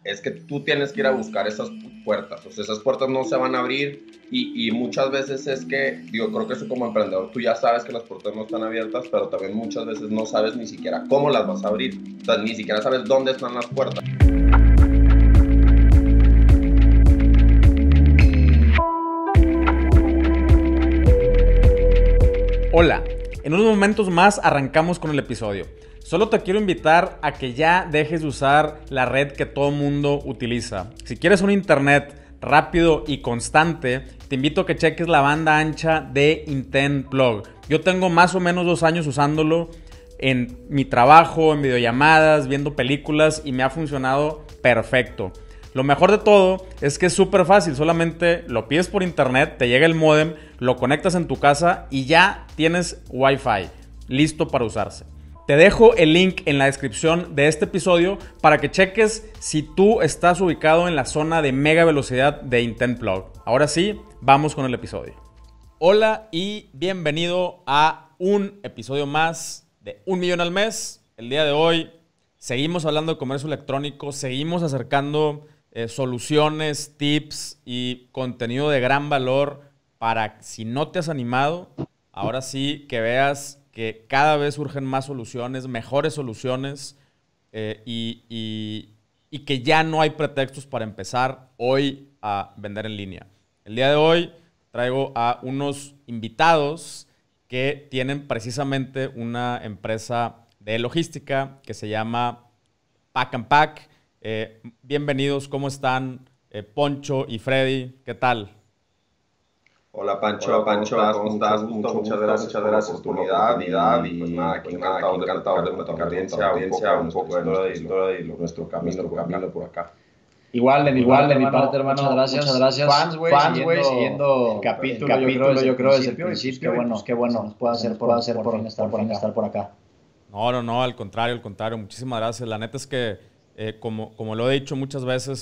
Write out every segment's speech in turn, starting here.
es que tú tienes que ir a buscar esas puertas. O sea, esas puertas no se van a abrir y muchas veces es que, digo, creo que eso como emprendedor tú ya sabes que las puertas no están abiertas, pero también muchas veces no sabes ni siquiera cómo las vas a abrir. O sea, ni siquiera sabes dónde están las puertas. Hola, en unos momentos más arrancamos con el episodio. Solo te quiero invitar a que ya dejes de usar la red que todo mundo utiliza. Si quieres un internet rápido y constante, te invito a que cheques la banda ancha de IntentPlug. Yo tengo más o menos 2 años usándolo en mi trabajo, en videollamadas, viendo películas y me ha funcionado perfecto. Lo mejor de todo es que es súper fácil, solamente lo pides por internet, te llega el módem, lo conectas en tu casa y ya tienes Wi-Fi listo para usarse. Te dejo el link en la descripción de este episodio para que cheques si tú estás ubicado en la zona de mega velocidad de IntentPlug. Ahora sí, vamos con el episodio. Hola y bienvenido a un episodio más de 1 millón al mes. El día de hoy seguimos hablando de comercio electrónico, seguimos acercando soluciones, tips y contenido de gran valor para, si no te has animado, ahora sí que veas que cada vez surgen más soluciones, mejores soluciones y que ya no hay pretextos para empezar hoy a vender en línea. El día de hoy traigo a unos invitados que tienen precisamente una empresa de logística que se llama Pack and Pack. Bienvenidos, ¿cómo están? Poncho y Freddy, ¿qué tal? Hola Pancho, ¿cómo estás? Muchas gracias por la oportunidad y pues nada, aquí encantado de platicar con tu audiencia un poco de nuestra historia y nuestro camino por acá. Igual de mi parte, hermano, muchas gracias. Fans, güey, siguiendo el capítulo, yo creo, desde el principio. Qué bueno, nos puede hacer por estar por acá. No, al contrario. Muchísimas gracias. La neta es que, como lo he dicho muchas veces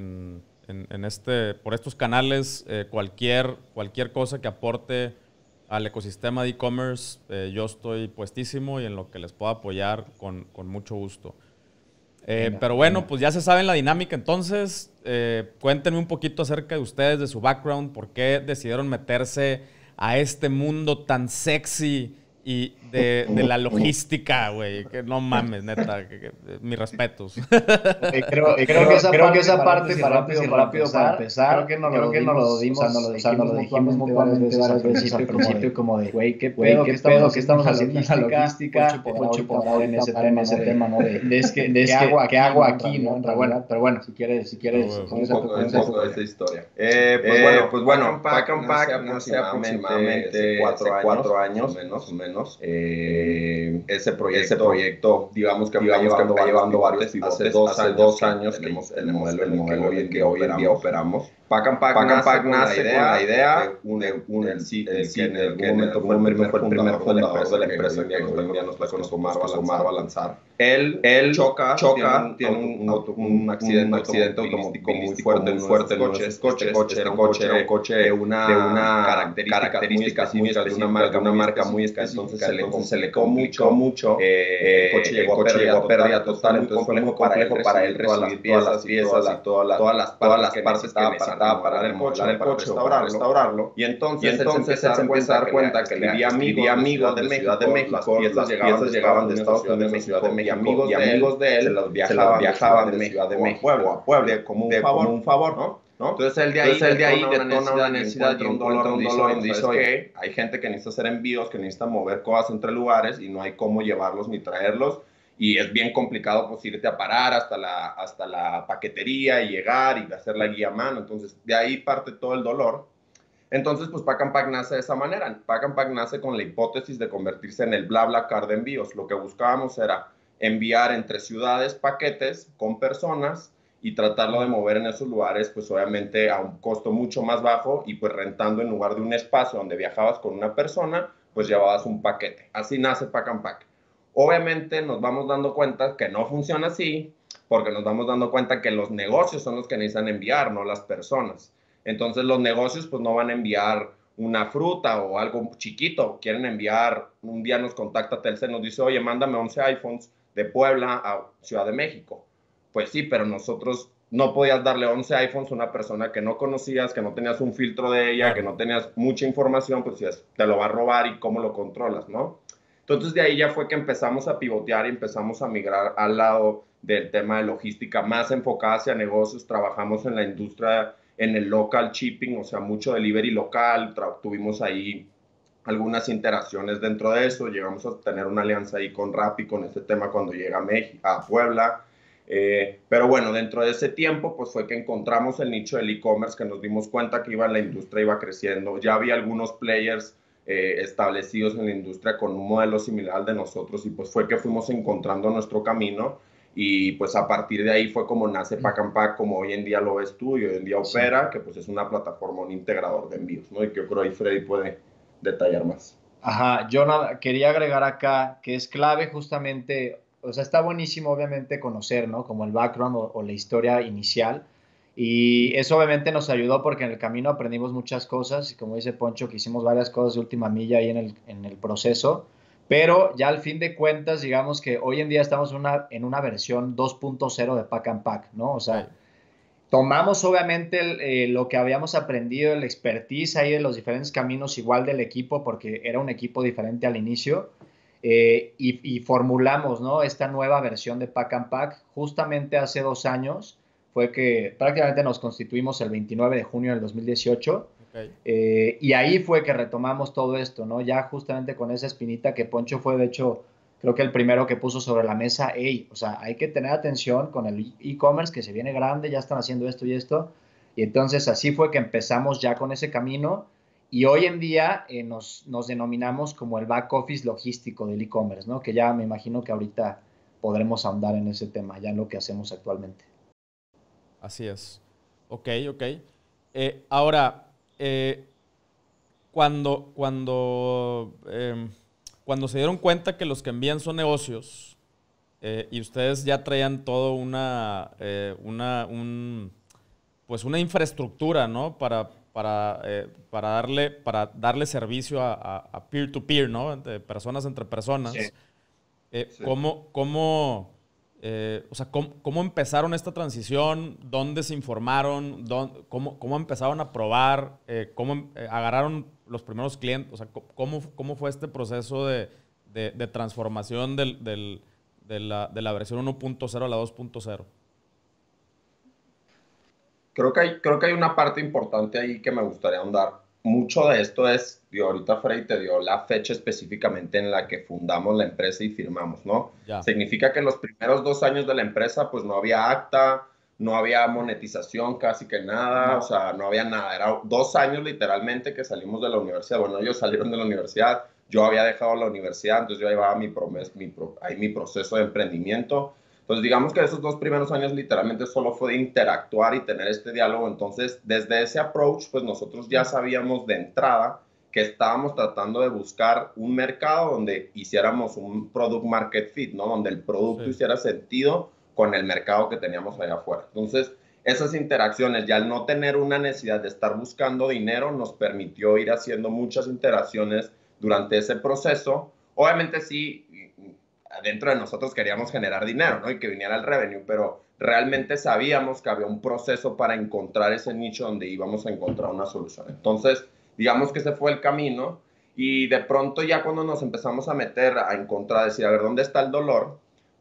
por estos canales, cualquier cosa que aporte al ecosistema de e-commerce, yo estoy puestísimo y en lo que les pueda apoyar con mucho gusto. Pero bueno, pues ya se saben la dinámica, entonces cuéntenme un poquito acerca de ustedes, de su background, por qué decidieron meterse a este mundo tan sexy y de la logística, güey, que no mames, neta, mis respetos. Creo que esa parte rápido para empezar, creo que no lo dimos, o sea, nos lo dijimos mutuamente varias veces al principio, como de, güey, qué pedo, que estamos haciendo en la logística, Poncho podrá en ese tema, ¿no? ¿Qué hago aquí, no? Pero bueno, si quieres un poco de esa historia. Pues bueno, Pack and Pack nace aproximadamente 4 años, menos. Ese proyecto, digamos que va llevando varios pivotes. Hace 2 años que el modelo en que hoy en día operamos. Pack and Pack nace con la idea el que en algún momento fue el primer fundador de la empresa que hoy en día nos puso Omar a lanzar. Él choca, tiene un accidente automovilístico muy fuerte en uno de sus coches. Un coche de una características muy específicas, de una marca muy específica, entonces se le complicó mucho. El coche llegó a pérdida total, entonces fue muy complejo para él recibir todas las piezas y todas las partes que necesitaba para restaurarlo. Y entonces él se empieza a dar cuenta que le había amigos de Ciudad de México, piezas llegaban de Estados Unidos a Ciudad de México, y amigos de él se los viajaban de Ciudad de México a Puebla como un favor, ¿no? Entonces él de ahí detona una necesidad y un dolor donde dice, oye, hay gente que necesita hacer envíos, que necesita mover cosas entre lugares y no hay cómo llevarlos ni traerlos, y es bien complicado pues irte a parar hasta la paquetería y llegar y hacer la guía a mano. Entonces de ahí parte todo el dolor. Entonces pues Pack and Pack nace de esa manera. Pack and Pack nace con la hipótesis de convertirse en el BlaBlaCar de envíos. Lo que buscábamos era enviar entre ciudades paquetes con personas y tratarlo de mover en esos lugares, pues obviamente a un costo mucho más bajo, y pues rentando, en lugar de un espacio donde viajabas con una persona, pues llevabas un paquete. Así nace Pack and Pack. Obviamente nos vamos dando cuenta que no funciona así, porque nos vamos dando cuenta que los negocios son los que necesitan enviar, no las personas. Entonces los negocios pues no van a enviar una fruta o algo chiquito, quieren enviar. Un día nos contacta Telcel, nos dice, oye, mándame 11 iPhones de Puebla a Ciudad de México. Pues sí, pero nosotros no podías darle 11 iPhones a una persona que no conocías, que no tenías un filtro de ella, que no tenías mucha información, pues decías, te lo va a robar y cómo lo controlas, ¿no? Entonces de ahí ya fue que empezamos a pivotear y empezamos a migrar al lado del tema de logística, más enfocada hacia negocios. Trabajamos en la industria, en el local shipping, o sea, mucho delivery local. Tuvimos ahí algunas interacciones dentro de eso. Llegamos a tener una alianza ahí con Rappi con este tema cuando llega a México, a Puebla. Pero bueno, dentro de ese tiempo, pues fue que encontramos el nicho del e-commerce, que nos dimos cuenta que la industria iba creciendo. Ya había algunos players establecidos en la industria con un modelo similar al de nosotros, y pues fue que fuimos encontrando nuestro camino, y pues a partir de ahí fue como nace Pack and Pack, como hoy en día lo ves tú y hoy en día opera, que pues es una plataforma, un integrador de envíos, ¿no? Y que yo creo ahí Freddy puede detallar más. Ajá, yo quería agregar acá que es clave justamente, o sea, está buenísimo obviamente conocer, ¿no? Como el background o la historia inicial. Y eso obviamente nos ayudó porque en el camino aprendimos muchas cosas y como dice Poncho, que hicimos varias cosas de última milla ahí en el proceso. Pero ya al fin de cuentas, digamos que hoy en día estamos en una versión 2.0 de Pack and Pack, ¿no? O sea, tomamos obviamente lo que habíamos aprendido, el expertise ahí de los diferentes caminos igual del equipo, porque era un equipo diferente al inicio, y formulamos, ¿no? Esta nueva versión de Pack and Pack. Justamente hace 2 años fue que prácticamente nos constituimos el 29 de junio del 2018. Y ahí fue que retomamos todo esto, ¿no? Ya justamente con esa espinita que Poncho fue, de hecho, creo que el primero que puso sobre la mesa, hey, o sea, hay que tener atención con el e-commerce que se viene grande, ya están haciendo esto y esto. Y entonces así fue que empezamos ya con ese camino, y hoy en día nos denominamos como el back office logístico del e-commerce, ¿no? Que ya me imagino que ahorita podremos ahondar en ese tema, ya en lo que hacemos actualmente. Así es. Ok. Ahora, cuando se dieron cuenta que los que envían son negocios, y ustedes ya traían todo una infraestructura, ¿no? Para darle servicio a peer-to-peer, ¿no? De personas entre personas. Sí. Sí. ¿Cómo empezaron esta transición? ¿Dónde se informaron? ¿Cómo empezaron a probar? ¿Cómo agarraron los primeros clientes? O sea, ¿cómo fue este proceso de transformación de la versión 1.0 a la 2.0? Creo que hay una parte importante ahí que me gustaría ahondar. Mucho de esto es, ahorita Freddy te dio la fecha específicamente en la que fundamos la empresa y firmamos, ¿no? Ya. Significa que en los primeros 2 años de la empresa, pues no había acta, no había monetización, casi que nada, o sea, no había nada. Era 2 años literalmente que salimos de la universidad. Bueno, ellos salieron de la universidad, yo había dejado la universidad, entonces yo llevaba mi proceso de emprendimiento. Entonces, digamos que esos 2 primeros años literalmente solo fue de interactuar y tener este diálogo. Entonces, desde ese approach, pues nosotros ya sabíamos de entrada que estábamos tratando de buscar un mercado donde hiciéramos un product market fit, ¿no? Donde el producto hiciera sentido con el mercado que teníamos allá afuera. Entonces, esas interacciones, ya al no tener una necesidad de estar buscando dinero, nos permitió ir haciendo muchas interacciones durante ese proceso. Obviamente sí, dentro de nosotros queríamos generar dinero, ¿no? Y que viniera el revenue, pero realmente sabíamos que había un proceso para encontrar ese nicho donde íbamos a encontrar una solución. Entonces, digamos que ese fue el camino, y de pronto ya cuando nos empezamos a meter a encontrar, decir, a ver, ¿dónde está el dolor?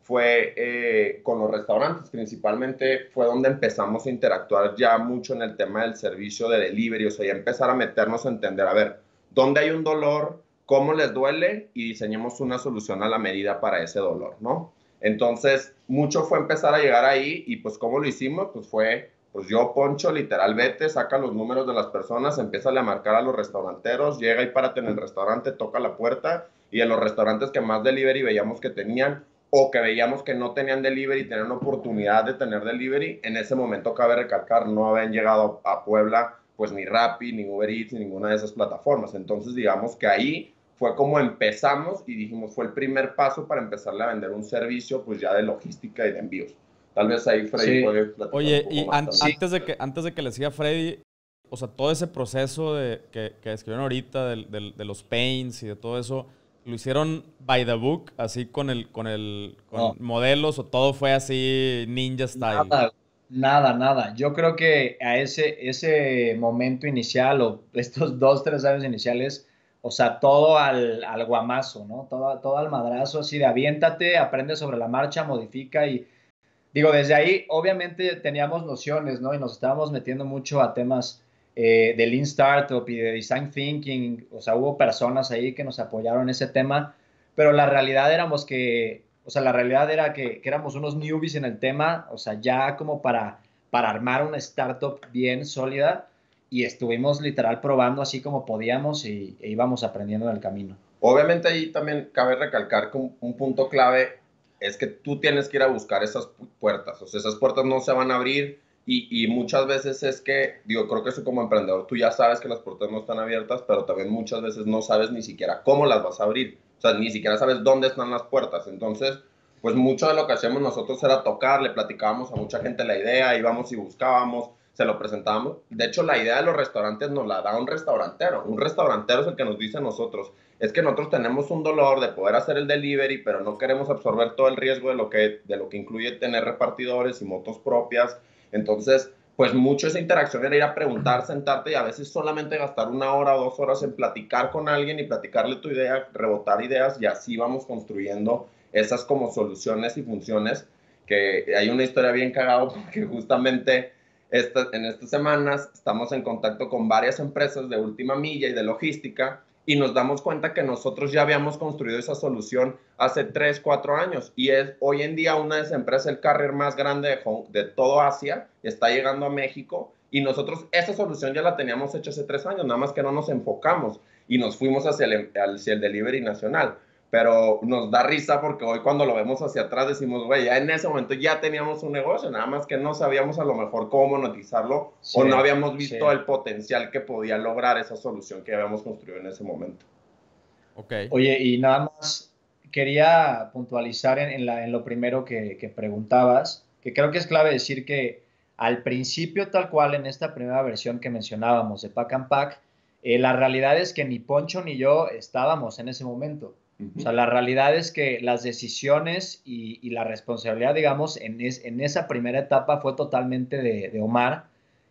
Fue con los restaurantes, principalmente fue donde empezamos a interactuar ya mucho en el tema del servicio de delivery, o sea, ya empezar a meternos a entender, a ver, ¿dónde hay un dolor? ¿Cómo les duele? Y diseñemos una solución a la medida para ese dolor, ¿no? Entonces, mucho fue empezar a llegar ahí, y pues ¿cómo lo hicimos? Pues fue, pues yo, Poncho, literal, vete, saca los números de las personas, empieza a marcar a los restauranteros, llega y párate en el restaurante, toca la puerta, y en los restaurantes que más delivery veíamos que tenían, o que veíamos que no tenían delivery, tenían oportunidad de tener delivery, en ese momento cabe recalcar, no habían llegado a Puebla, pues ni Rappi, ni Uber Eats, ni ninguna de esas plataformas. Entonces, digamos que ahí fue como empezamos y dijimos, fue el primer paso para empezarle a vender un servicio, pues ya de logística y de envíos. Tal vez ahí Freddy puede platicar. Oye, y antes de que le siga Freddy, o sea, todo ese proceso que escribieron ahorita de los paints y de todo eso, ¿lo hicieron by the book, así con modelos, o todo fue así ninja style? Nada. Yo creo que a ese momento inicial o estos 2, 3 años iniciales, o sea, todo al guamazo, ¿no? Todo al madrazo, así de aviéntate, aprende sobre la marcha, modifica y digo, desde ahí obviamente teníamos nociones, ¿no? Y nos estábamos metiendo mucho a temas de Lean Startup y de Design Thinking, o sea, hubo personas ahí que nos apoyaron en ese tema, pero la realidad éramos que, o sea, la realidad era que éramos unos newbies en el tema, o sea, ya como para armar una startup bien sólida y estuvimos literal probando así como podíamos e íbamos aprendiendo en el camino. Obviamente ahí también cabe recalcar que un punto clave es que tú tienes que ir a buscar esas puertas, o sea, esas puertas no se van a abrir y muchas veces es que, digo, creo que eso como emprendedor tú ya sabes que las puertas no están abiertas, pero también muchas veces no sabes ni siquiera cómo las vas a abrir, o sea, ni siquiera sabes dónde están las puertas, entonces, pues mucho de lo que hacíamos nosotros era tocar, le platicábamos a mucha gente la idea, íbamos y buscábamos, se lo presentábamos, de hecho la idea de los restaurantes nos la da un restaurantero es el que nos dice a nosotros, es que nosotros tenemos un dolor de poder hacer el delivery, pero no queremos absorber todo el riesgo de lo que incluye tener repartidores y motos propias. Entonces, pues mucho esa interacción era ir a preguntar, sentarte y a veces solamente gastar 1 hora o 2 horas en platicar con alguien y platicarle tu idea, rebotar ideas y así vamos construyendo esas como soluciones y funciones que hay una historia bien cagada porque justamente en estas semanas estamos en contacto con varias empresas de última milla y de logística y nos damos cuenta que nosotros ya habíamos construido esa solución hace 3, 4 años y es hoy en día una de esas empresas, el carrier más grande de todo Asia, está llegando a México y nosotros esa solución ya la teníamos hecha hace 3 años, nada más que no nos enfocamos y nos fuimos hacia el delivery nacional. Pero nos da risa porque hoy cuando lo vemos hacia atrás decimos, güey, ya en ese momento ya teníamos un negocio, nada más que no sabíamos a lo mejor cómo monetizarlo sí, o no habíamos visto sí, el potencial que podía lograr esa solución que habíamos construido en ese momento. Okay. Oye, y nada más quería puntualizar en lo primero que preguntabas, que creo que es clave decir que al principio, tal cual en esta primera versión que mencionábamos de Pack and Pack, la realidad es que ni Poncho ni yo estábamos en ese momento. O sea, la realidad es que las decisiones y la responsabilidad, digamos, en esa primera etapa fue totalmente de Omar.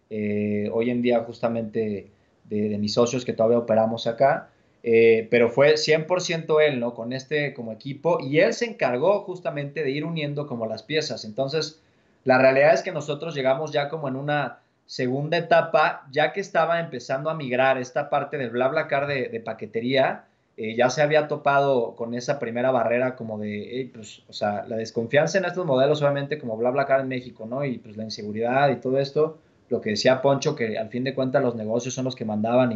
Hoy en día justamente de mis socios que todavía operamos acá. Pero fue 100% él, ¿no? Con este como equipo y él se encargó justamente de ir uniendo como las piezas. Entonces, la realidad es que nosotros llegamos ya como en una segunda etapa, ya que estaba empezando a migrar esta parte del BlaBlaCar de paquetería, ya se había topado con esa primera barrera como de, pues, o sea, la desconfianza en estos modelos, obviamente, como BlaBlaCar en México, ¿no? Y pues la inseguridad y todo esto, lo que decía Poncho, que al fin de cuentas los negocios son los que mandaban y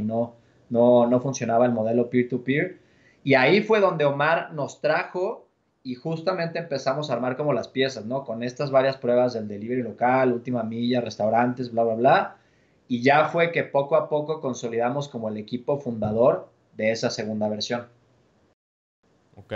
no funcionaba el modelo peer-to-peer. Y ahí fue donde Omar nos trajo y justamente empezamos a armar como las piezas, ¿no? Con estas varias pruebas del delivery local, última milla, restaurantes, bla, bla, bla. Y ya fue que poco a poco consolidamos como el equipo fundador de esa segunda versión. Ok.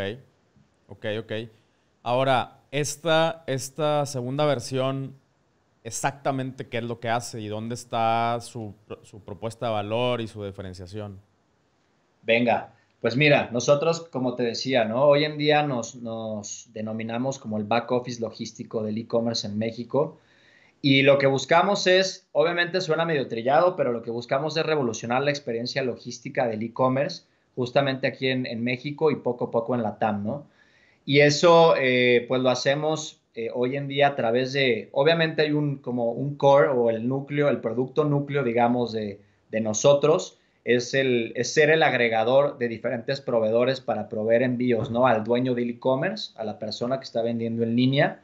Ahora, esta segunda versión, exactamente qué es lo que hace y dónde está su propuesta de valor y su diferenciación. Venga, pues mira, nosotros, como te decía, ¿no? Hoy en día nos denominamos como el back office logístico del e-commerce en México. Y lo que buscamos es, obviamente suena medio trillado, pero lo que buscamos es revolucionar la experiencia logística del e-commerce, justamente aquí en México y poco a poco en Latam, ¿no? Y eso, pues lo hacemos hoy en día a través de, obviamente hay como un core o el núcleo, el producto núcleo, digamos, de nosotros, es ser el agregador de diferentes proveedores para proveer envíos, ¿no? Al dueño del e-commerce, a la persona que está vendiendo en línea.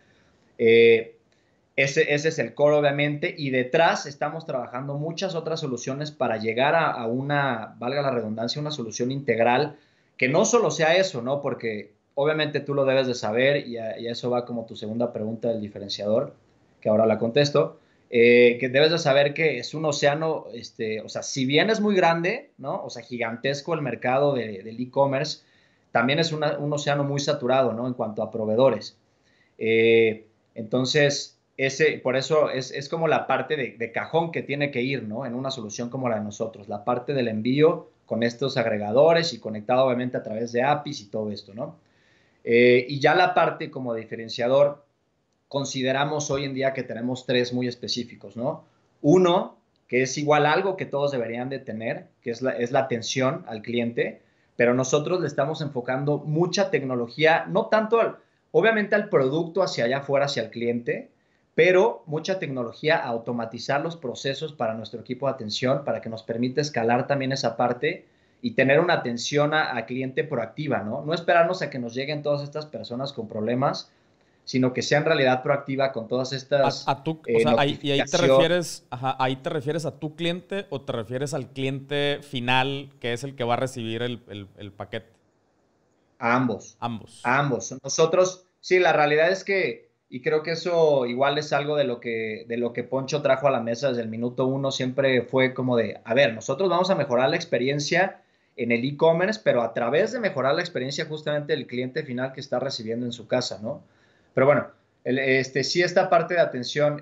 Ese es el core, obviamente, y detrás estamos trabajando muchas otras soluciones para llegar a una, valga la redundancia, una solución integral que no solo sea eso, ¿no? Porque obviamente tú lo debes de saber y a eso va como tu segunda pregunta del diferenciador, que ahora la contesto, que debes de saber que es un océano, o sea, si bien es muy grande, ¿no? O sea, gigantesco el mercado del e-commerce, también es un océano muy saturado, ¿no? En cuanto a proveedores. Entonces, por eso es como la parte de cajón que tiene que ir, ¿no? En una solución como la de nosotros, la parte del envío con estos agregadores y conectado obviamente a través de APIs y todo esto, ¿no? Y ya la parte como diferenciador, consideramos hoy en día que tenemos 3 muy específicos, ¿no? Uno, que es igual algo que todos deberían de tener, que es la atención al cliente, pero nosotros le estamos enfocando mucha tecnología, no tanto, obviamente al producto hacia allá afuera, hacia el cliente, pero mucha tecnología a automatizar los procesos para nuestro equipo de atención, para que nos permita escalar también esa parte y tener una atención a cliente proactiva, ¿no? No esperarnos a que nos lleguen todas estas personas con problemas, sino que sea en realidad proactiva con todas estas o sea, y notificaciones. ahí te refieres a tu cliente o te refieres al cliente final, que es el que va a recibir el paquete. A ambos. Ambos. A ambos. Nosotros, sí, la realidad es que, y creo que eso igual es algo de lo que Poncho trajo a la mesa desde el minuto 1, siempre fue como de, a ver, nosotros vamos a mejorar la experiencia en el e-commerce, pero a través de mejorar la experiencia justamente del cliente final que está recibiendo en su casa, ¿no? Pero bueno, sí, esta parte de atención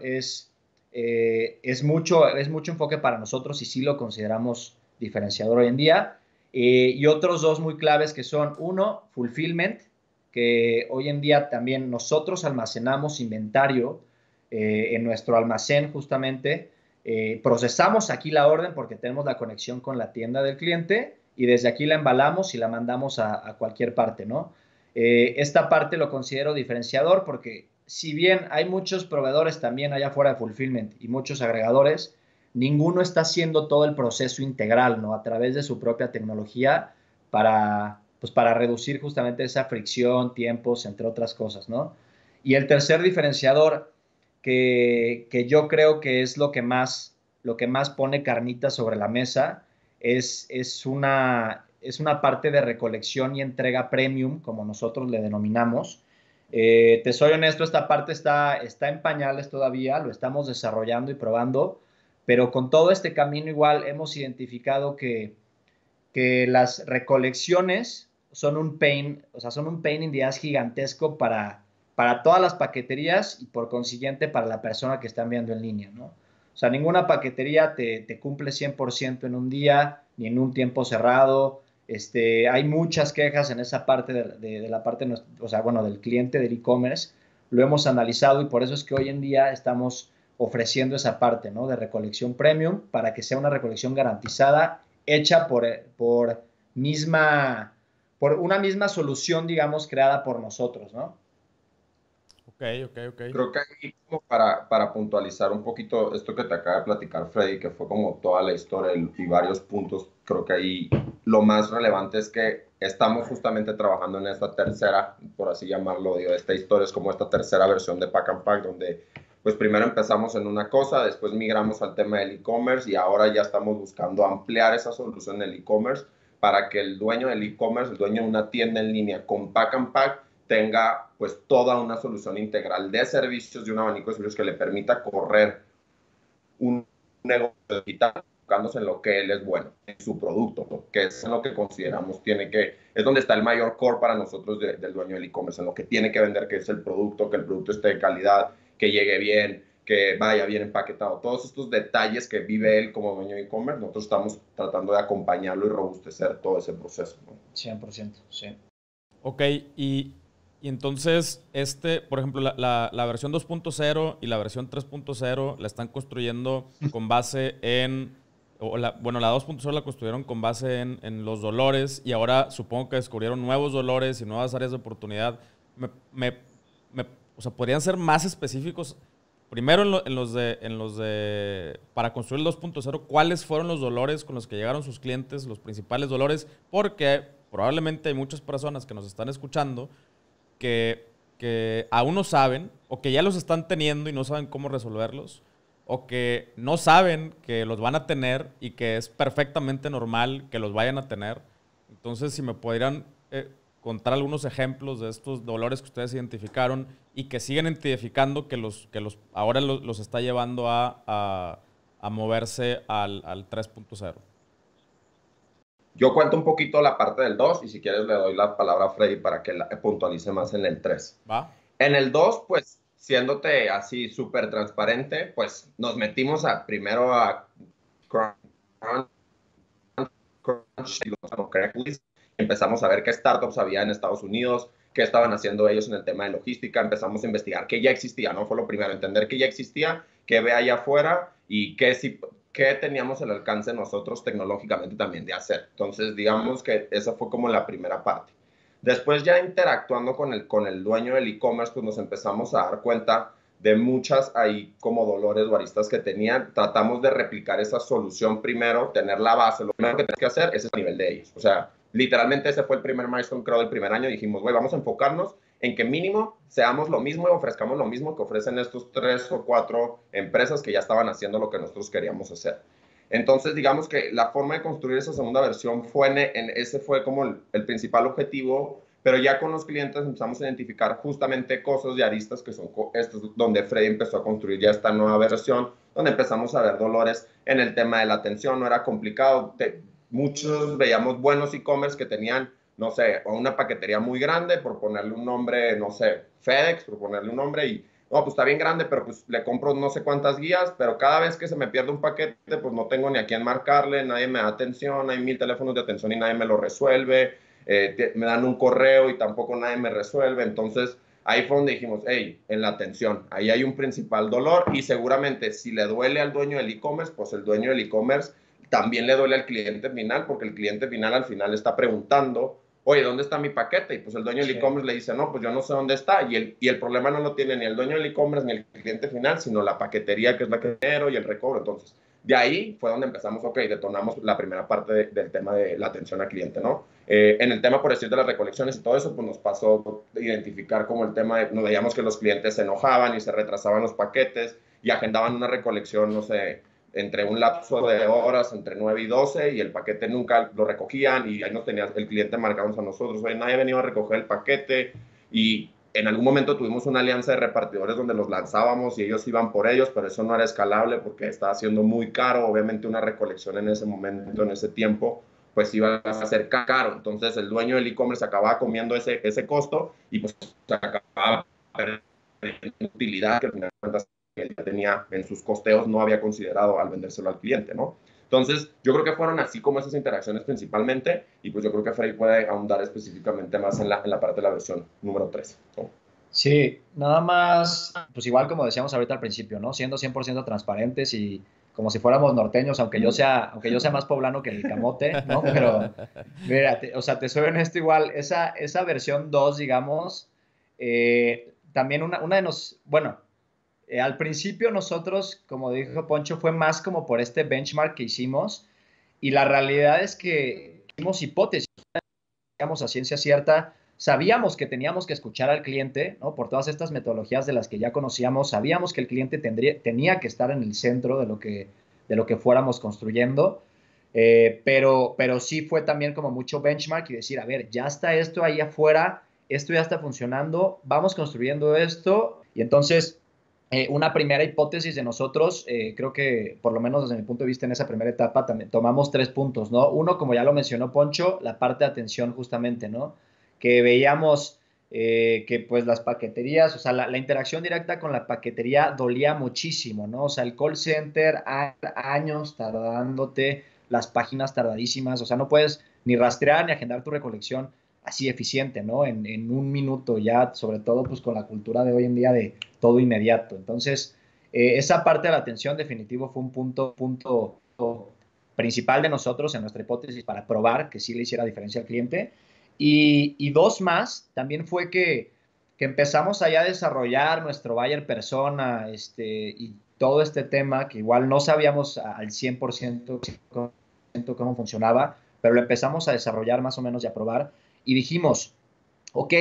es mucho enfoque para nosotros y sí lo consideramos diferenciador hoy en día. Y otros 2 muy claves que son, uno, fulfillment, que hoy en día también nosotros almacenamos inventario en nuestro almacén justamente. Procesamos aquí la orden porque tenemos la conexión con la tienda del cliente y desde aquí la embalamos y la mandamos a cualquier parte, ¿no? Esta parte lo considero diferenciador porque si bien hay muchos proveedores también allá afuera de fulfillment y muchos agregadores, ninguno está haciendo todo el proceso integral, ¿no? A través de su propia tecnología para reducir justamente esa fricción, tiempos, entre otras cosas, ¿no? Y el tercer diferenciador que yo creo que es lo que más pone carnita sobre la mesa es una parte de recolección y entrega premium, como nosotros le denominamos. Te soy honesto, esta parte está en pañales todavía, lo estamos desarrollando y probando, pero con todo este camino igual hemos identificado que las recolecciones son un pain, o sea, son un pain in the ass gigantesco para todas las paqueterías y por consiguiente para la persona que está enviando en línea, ¿no? O sea, ninguna paquetería te cumple 100% en un día ni en un tiempo cerrado. Hay muchas quejas en esa parte de la parte, o sea, bueno, del cliente del e-commerce. Lo hemos analizado y por eso es que hoy en día estamos ofreciendo esa parte, ¿no? De recolección premium para que sea una recolección garantizada, hecha por una misma solución, digamos, creada por nosotros, ¿no? Ok. Creo que ahí, como para puntualizar un poquito esto que te acaba de platicar Freddy, que fue como toda la historia y varios puntos, creo que ahí lo más relevante es que estamos justamente trabajando en esta tercera, por así llamarlo, digo, esta historia es como esta tercera versión de Pack and Pack, donde pues primero empezamos en una cosa, después migramos al tema del e-commerce y ahora ya estamos buscando ampliar esa solución del e-commerce para que el dueño del e-commerce, el dueño de una tienda en línea con Pack and Pack, tenga pues toda una solución integral de servicios, de un abanico de servicios que le permita correr un negocio digital enfocándose en lo que él es bueno, en su producto, ¿no? Que es en lo que consideramos es donde está el mayor core para nosotros del dueño del e-commerce, en lo que tiene que vender, que es el producto, que el producto esté de calidad, que llegue bien, que vaya bien empaquetado. Todos estos detalles que vive él como dueño de e-commerce, nosotros estamos tratando de acompañarlo y robustecer todo ese proceso, ¿no? 100%, sí. Ok, y entonces, por ejemplo, la versión 2.0 y la versión 3.0 la están construyendo con base en... la 2.0 la construyeron con base en los dolores y ahora supongo que descubrieron nuevos dolores y nuevas áreas de oportunidad. O sea, ¿podrían ser más específicos? Primero, para construir el 2.0, ¿cuáles fueron los dolores con los que llegaron sus clientes, los principales dolores? Porque probablemente hay muchas personas que nos están escuchando que aún no saben, o que ya los están teniendo y no saben cómo resolverlos, o que no saben que los van a tener y que es perfectamente normal que los vayan a tener. Entonces, si me pudieran contar algunos ejemplos de estos dolores que ustedes identificaron y que siguen identificando que ahora los está llevando a moverse al 3.0. Yo cuento un poquito la parte del 2 y si quieres le doy la palabra a Freddy para que la puntualice más en el 3. ¿Va? En el 2, pues, siéndote así súper transparente, pues nos metimos primero a Crunch, empezamos a ver qué startups había en Estados Unidos, qué estaban haciendo ellos en el tema de logística, empezamos a investigar qué ya existía, ¿no? Fue lo primero, entender qué ya existía, qué ve allá afuera y qué teníamos el alcance nosotros tecnológicamente también de hacer. Entonces, digamos que esa fue como la primera parte. Después ya interactuando con el dueño del e-commerce, pues nos empezamos a dar cuenta de muchas ahí como dolores o aristas que tenían. Tratamos de replicar esa solución primero, tener la base. Lo primero que tienes que hacer es el nivel de ellos. O sea, literalmente ese fue el primer milestone, creo, del primer año. Dijimos, güey, vamos a enfocarnos en que mínimo seamos lo mismo y ofrezcamos lo mismo que ofrecen estos 3 o 4 empresas que ya estaban haciendo lo que nosotros queríamos hacer. Entonces, digamos que la forma de construir esa segunda versión ese fue como el principal objetivo, pero ya con los clientes empezamos a identificar justamente cosas y aristas que son estos, donde Freddy empezó a construir ya esta nueva versión, donde empezamos a ver dolores en el tema de la atención. No era complicado. Muchos veíamos buenos e-commerce que tenían, no sé, una paquetería muy grande, por ponerle un nombre, no sé, FedEx, por ponerle un nombre, y no, pues está bien grande, pero pues le compro no sé cuántas guías, pero cada vez que se me pierde un paquete, pues no tengo ni a quién marcarle, nadie me da atención, hay 1000 teléfonos de atención y nadie me lo resuelve, me dan un correo y tampoco nadie me resuelve. Entonces ahí fue donde dijimos, hey, en la atención, ahí hay un principal dolor, y seguramente si le duele al dueño del e-commerce, pues el dueño del e-commerce también le duele al cliente final, porque el cliente final al final está preguntando, oye, ¿dónde está mi paquete? Y pues el dueño del e-commerce le dice, no, pues yo no sé dónde está. Y el problema no lo tiene ni el dueño del e-commerce ni el cliente final, sino la paquetería, que es la que genero, y el recobro. Entonces, de ahí fue donde empezamos, ok, detonamos la primera parte del tema de la atención al cliente, ¿no? En el tema, por decir, de las recolecciones y todo eso, pues nos pasó a identificar como el tema de, nos veíamos que los clientes se enojaban y se retrasaban los paquetes y agendaban una recolección, no sé, entre un lapso de horas, entre 9 y 12, y el paquete nunca lo recogían, y ahí nos tenía el cliente marcamos a nosotros, oye, nadie ha venido a recoger el paquete, y en algún momento tuvimos una alianza de repartidores donde los lanzábamos y ellos iban por ellos, pero eso no era escalable porque estaba siendo muy caro. Obviamente una recolección en ese momento, en ese tiempo, pues iba a ser caro. Entonces el dueño del e-commerce acababa comiendo ese costo, y pues se acababa perdiendo utilidad que al final de cuentas él tenía en sus costeos, no había considerado al vendérselo al cliente, ¿no? Entonces, yo creo que fueron así como esas interacciones principalmente, y pues yo creo que Freddy puede ahondar específicamente más en la parte de la versión número 3, ¿no? Sí, nada más, pues igual como decíamos ahorita al principio, ¿no? Siendo 100% transparentes y como si fuéramos norteños, aunque yo sea más poblano que el camote, ¿no? Pero, mira, o sea, te soy honesto, igual, esa versión 2, digamos, también una de bueno, al principio nosotros, como dijo Poncho, fue más como por este benchmark que hicimos, y la realidad es que hicimos hipótesis, digamos, a ciencia cierta. Sabíamos que teníamos que escuchar al cliente, ¿no? Por todas estas metodologías de las que ya conocíamos, sabíamos que el cliente tenía que estar en el centro de lo que fuéramos construyendo, pero sí fue también como mucho benchmark y decir, a ver, ya está esto ahí afuera, esto ya está funcionando, vamos construyendo esto. Y entonces una primera hipótesis de nosotros, creo que por lo menos desde mi punto de vista en esa primera etapa también tomamos 3 puntos, ¿no? Uno, como ya lo mencionó Poncho, la parte de atención justamente, ¿no? Que veíamos que pues las paqueterías, o sea, la interacción directa con la paquetería dolía muchísimo, ¿no? O sea, el call center, años tardándote, las páginas tardadísimas, o sea, no puedes ni rastrear ni agendar tu recolección así eficiente, ¿no? En un minuto ya, sobre todo pues con la cultura de hoy en día de todo inmediato. Entonces, esa parte de la atención definitivo fue un punto principal de nosotros en nuestra hipótesis para probar que sí le hiciera diferencia al cliente. Y 2 más, también fue que empezamos allá a desarrollar nuestro buyer persona, y todo este tema que igual no sabíamos al 100% cómo funcionaba, pero lo empezamos a desarrollar más o menos y a probar. Y dijimos, ok,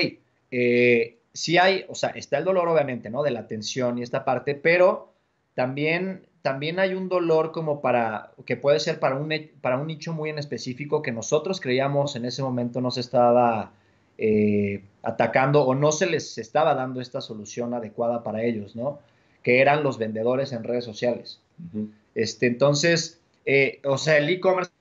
sí hay, o sea, está el dolor obviamente, ¿no? De la atención y esta parte, pero también hay un dolor como que puede ser para un nicho muy en específico que nosotros creíamos en ese momento no se estaba atacando o no se les estaba dando esta solución adecuada para ellos, ¿no? Que eran los vendedores en redes sociales. Uh-huh. Entonces, o sea, el e-commerce,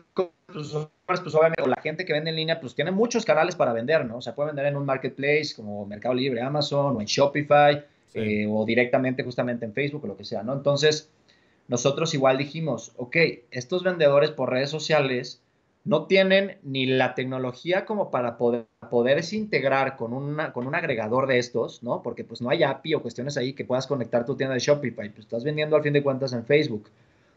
pues obviamente, o la gente que vende en línea, pues tiene muchos canales para vender, ¿no? O sea, puede vender en un marketplace como Mercado Libre, Amazon, o en Shopify, sí. O directamente justamente en Facebook, o lo que sea, ¿no? Entonces, nosotros igual dijimos, ok, estos vendedores por redes sociales no tienen ni la tecnología como para poder poderse integrar con un agregador de estos, ¿no? Porque pues no hay API o cuestiones ahí que puedas conectar tu tienda de Shopify, pues estás vendiendo al fin de cuentas en Facebook.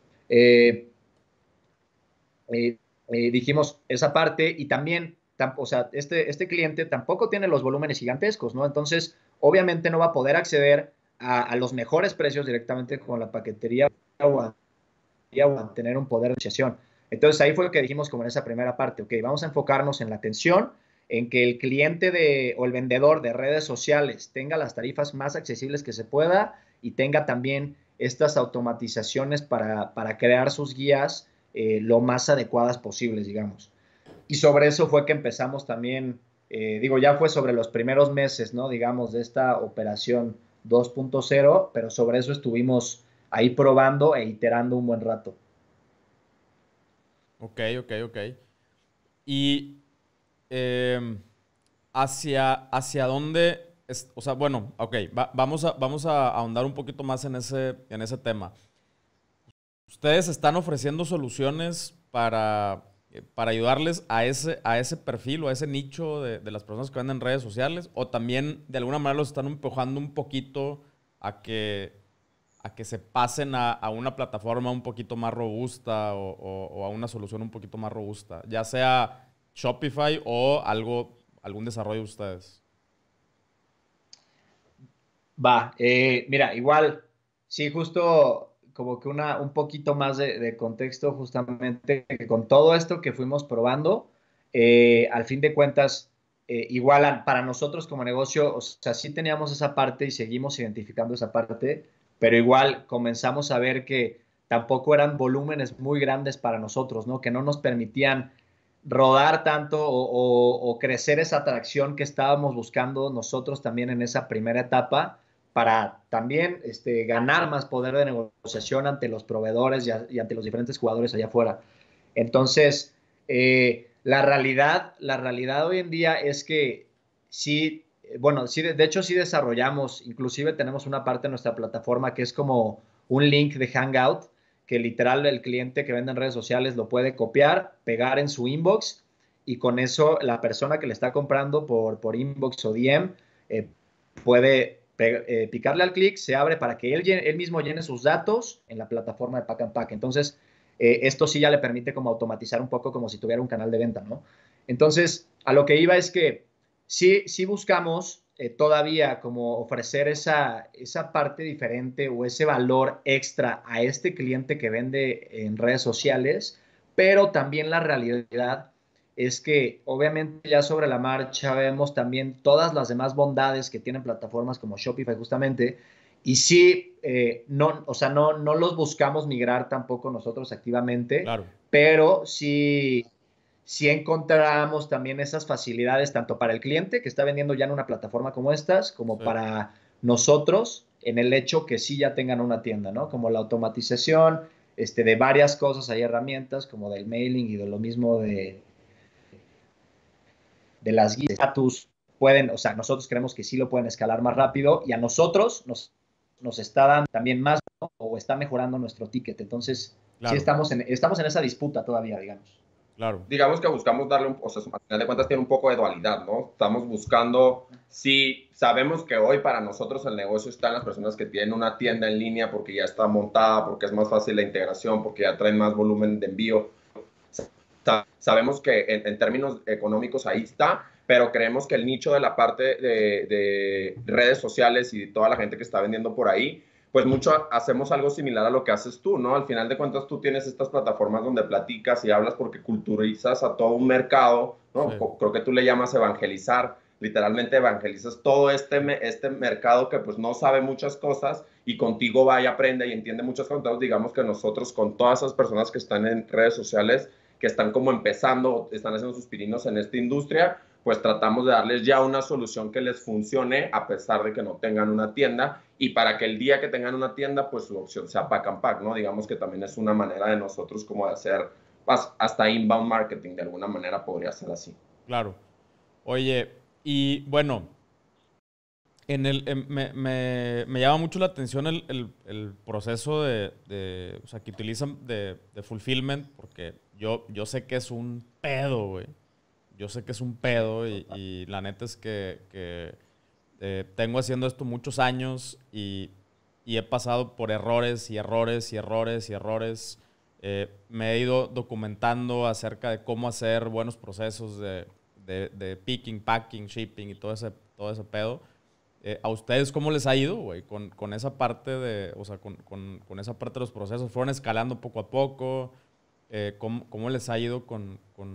Dijimos esa parte y también, o sea, este cliente tampoco tiene los volúmenes gigantescos, ¿no? Entonces, obviamente no va a poder acceder a los mejores precios directamente con la paquetería o a tener un poder de negociación. Entonces, ahí fue que dijimos como en esa primera parte, ok, vamos a enfocarnos en la atención, en que el cliente o el vendedor de redes sociales tenga las tarifas más accesibles que se pueda y tenga también estas automatizaciones para crear sus guías lo más adecuadas posibles, digamos. Y sobre eso fue que empezamos también, ya fue sobre los primeros meses, ¿no? Digamos, de esta operación 2.0, pero sobre eso estuvimos ahí probando e iterando un buen rato. Ok. Y ¿hacia dónde? O sea, bueno, ok, vamos a ahondar un poquito más en ese tema. Ustedes están ofreciendo soluciones para ayudarles a ese perfil o a ese nicho de las personas que venden en redes sociales, o también de alguna manera los están empujando un poquito a que se pasen a una plataforma un poquito más robusta o a una solución un poquito más robusta, ya sea Shopify o algún desarrollo de ustedes. Mira, igual, sí, justo como que un poquito más de contexto, justamente con todo esto que fuimos probando, al fin de cuentas, igual para nosotros como negocio, o sea, sí teníamos esa parte y seguimos identificando esa parte, pero igual comenzamos a ver que tampoco eran volúmenes muy grandes para nosotros, ¿no? Que no nos permitían rodar tanto o crecer esa atracción que estábamos buscando nosotros también en esa primera etapa para también ganar más poder de negociación ante los proveedores y ante los diferentes jugadores allá afuera. Entonces, la realidad hoy en día es que sí, bueno, sí, de hecho sí desarrollamos, inclusive tenemos una parte de nuestra plataforma que es como un link de Hangout, que literal el cliente que vende en redes sociales lo puede copiar, pegar en su inbox y con eso la persona que le está comprando por inbox o DM puede picarle al clic, se abre para que él mismo llene sus datos en la plataforma de Pack and Pack. Entonces, esto sí ya le permite como automatizar un poco como si tuviera un canal de venta, ¿no? Entonces, a lo que iba es que sí buscamos todavía como ofrecer esa parte diferente o ese valor extra a este cliente que vende en redes sociales, pero también la realidad es que obviamente ya sobre la marcha vemos también todas las demás bondades que tienen plataformas como Shopify justamente, y sí, o sea, no los buscamos migrar tampoco nosotros activamente, claro, pero sí encontramos también esas facilidades tanto para el cliente que está vendiendo ya en una plataforma como estas, como sí, para nosotros en el hecho que sí ya tengan una tienda, ¿no? Como la automatización de varias cosas, hay herramientas como del mailing y de lo mismo de las guías de estatus, pueden, o sea, nosotros creemos que sí lo pueden escalar más rápido y a nosotros nos está dando también más, ¿no? O está mejorando nuestro ticket. Entonces, sí claro, estamos en esa disputa todavía, digamos. claro. Digamos que buscamos darle o sea, al final de cuentas tiene un poco de dualidad, ¿no? Estamos buscando, sí, sabemos que hoy para nosotros el negocio está en las personas que tienen una tienda en línea porque ya está montada, porque es más fácil la integración, porque ya traen más volumen de envío. Sabemos que en términos económicos ahí está, pero creemos que el nicho de la parte de redes sociales y toda la gente que está vendiendo por ahí, pues mucho hacemos algo similar a lo que haces tú, ¿no? Al final de cuentas tú tienes estas plataformas donde platicas y hablas porque culturizas a todo un mercado, ¿no? Sí. Creo que tú le llamas evangelizar, literalmente evangelizas todo este mercado que pues no sabe muchas cosas y contigo va y aprende y entiende muchas cosas. Entonces digamos que nosotros con todas esas personas que están en redes sociales, que están como empezando, están haciendo sus pininos en esta industria, pues tratamos de darles ya una solución que les funcione a pesar de que no tengan una tienda y para que el día que tengan una tienda, pues su opción sea Pack and Pack, ¿no? Digamos que también es una manera de nosotros como de hacer hasta inbound marketing, de alguna manera podría ser así. Claro. Oye, y bueno, me llama mucho la atención el proceso o sea, que utilizan de fulfillment, porque yo sé que es un pedo, güey, yo sé que es un pedo y la neta es que tengo haciendo esto muchos años y he pasado por errores y errores y errores y errores. Me he ido documentando acerca de cómo hacer buenos procesos de picking, packing, shipping y todo ese pedo. ¿A ustedes cómo les ha ido, güey? Con esa parte o sea, con esa parte de los procesos. ¿Fueron escalando poco a poco? ¿Cómo les ha ido con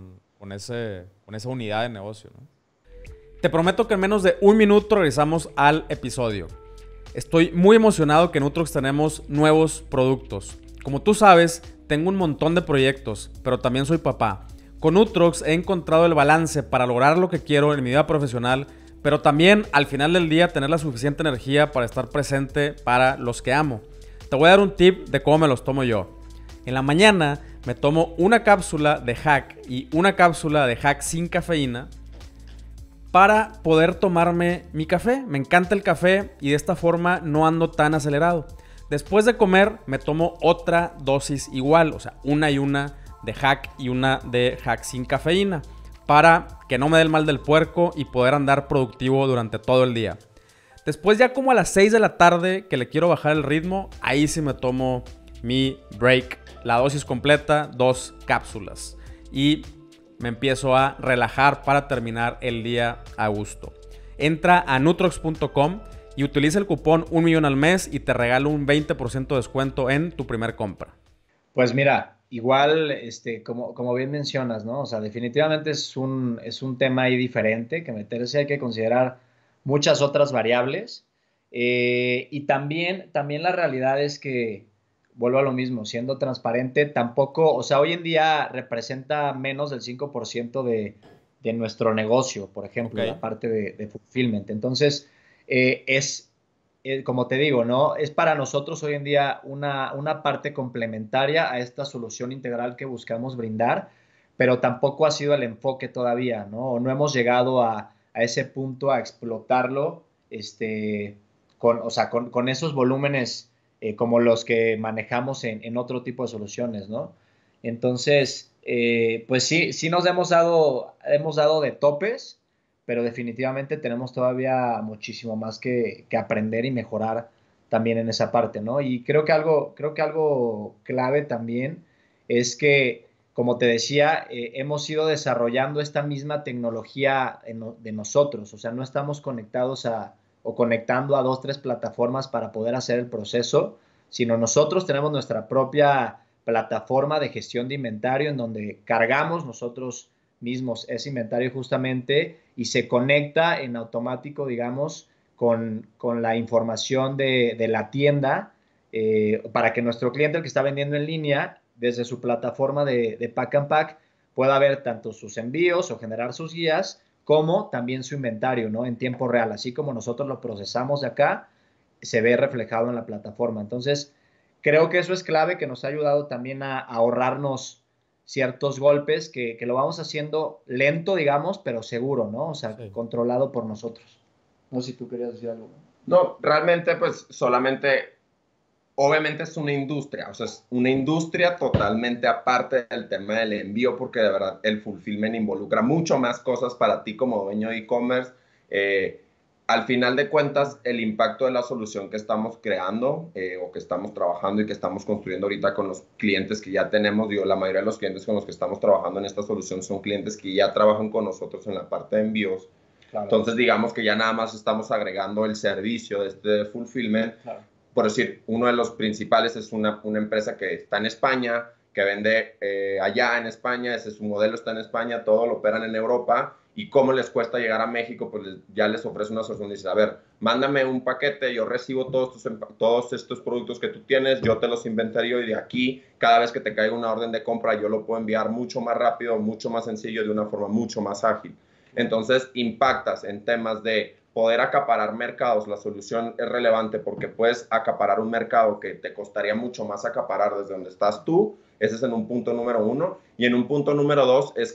esa unidad de negocio, ¿no? Te prometo que en menos de un minuto regresamos al episodio. Estoy muy emocionado que en Nutrox tenemos nuevos productos. Como tú sabes, tengo un montón de proyectos, pero también soy papá. Con Nutrox he encontrado el balance para lograr lo que quiero en mi vida profesional, pero también al final del día tener la suficiente energía para estar presente para los que amo. Te voy a dar un tip de cómo me los tomo yo. En la mañana me tomo una cápsula de Hack y una cápsula de Hack sin cafeína para poder tomarme mi café. Me encanta el café y de esta forma no ando tan acelerado. Después de comer me tomo otra dosis igual, o sea, una y una de Hack y una de Hack sin cafeína, para que no me dé el mal del puerco y poder andar productivo durante todo el día. Después ya como a las 6 de la tarde que le quiero bajar el ritmo, ahí sí me tomo mi break, la dosis completa, 2 cápsulas. Y me empiezo a relajar para terminar el día a gusto. Entra a nutrox.com y utiliza el cupón 1,000,000 al mes y te regalo un 20% de descuento en tu primer compra. Pues mira, igual, como bien mencionas, ¿no? O sea, definitivamente es un tema ahí diferente que meterse, hay que considerar muchas otras variables. Y también la realidad es que, vuelvo a lo mismo, siendo transparente, tampoco, o sea, hoy en día representa menos del 5% de nuestro negocio, por ejemplo, Okay. la parte de fulfillment. Entonces, como te digo, ¿no? Es para nosotros hoy en día una parte complementaria a esta solución integral que buscamos brindar, pero tampoco ha sido el enfoque todavía, ¿no? No hemos llegado a ese punto, a explotarlo, con esos volúmenes como los que manejamos en otro tipo de soluciones, ¿no? Entonces, pues sí nos hemos dado de topes, pero definitivamente tenemos todavía muchísimo más que aprender y mejorar también en esa parte, ¿no? Y creo que algo clave también es que, como te decía, hemos ido desarrollando esta misma tecnología de nosotros, o sea, no estamos conectados o conectando a 2, 3 plataformas para poder hacer el proceso, sino nosotros tenemos nuestra propia plataforma de gestión de inventario en donde cargamos nosotros mismos ese inventario justamente y se conecta en automático, digamos, con la información de la tienda para que nuestro cliente, el que está vendiendo en línea, desde su plataforma de Pack and Pack, pueda ver tanto sus envíos o generar sus guías, como también su inventario, ¿no? En tiempo real. Así como nosotros lo procesamos de acá, se ve reflejado en la plataforma. Entonces, creo que eso es clave, que nos ha ayudado también a ahorrarnos ciertos golpes, que lo vamos haciendo lento, digamos, pero seguro, ¿no? O sea, sí, controlado por nosotros. No sé si tú querías decir algo. No, realmente, pues, solamente, obviamente es una industria, o sea, es una industria totalmente aparte del tema del envío, porque de verdad el fulfillment involucra mucho más cosas para ti como dueño de e-commerce. Al final de cuentas, el impacto de la solución que estamos creando o que estamos trabajando y que estamos construyendo ahorita con los clientes que ya tenemos, digo, la mayoría de los clientes con los que estamos trabajando en esta solución son clientes que ya trabajan con nosotros en la parte de envíos. Claro. Entonces, digamos que ya nada más estamos agregando el servicio de este fulfillment. Claro. Por decir, uno de los principales es una empresa que está en España, que vende allá en España, ese es su modelo, está en España, todo lo operan en Europa. ¿Y cómo les cuesta llegar a México? Pues ya les ofrece una solución. Dice, a ver, mándame un paquete, yo recibo todos estos productos que tú tienes, yo te los inventario y de aquí, cada vez que te caiga una orden de compra, yo lo puedo enviar mucho más rápido, mucho más sencillo, de una forma mucho más ágil. Entonces, impactas en temas de poder acaparar mercados. La solución es relevante porque puedes acaparar un mercado que te costaría mucho más acaparar desde donde estás tú. Ese es en un punto número 1. Y en un punto número 2 es que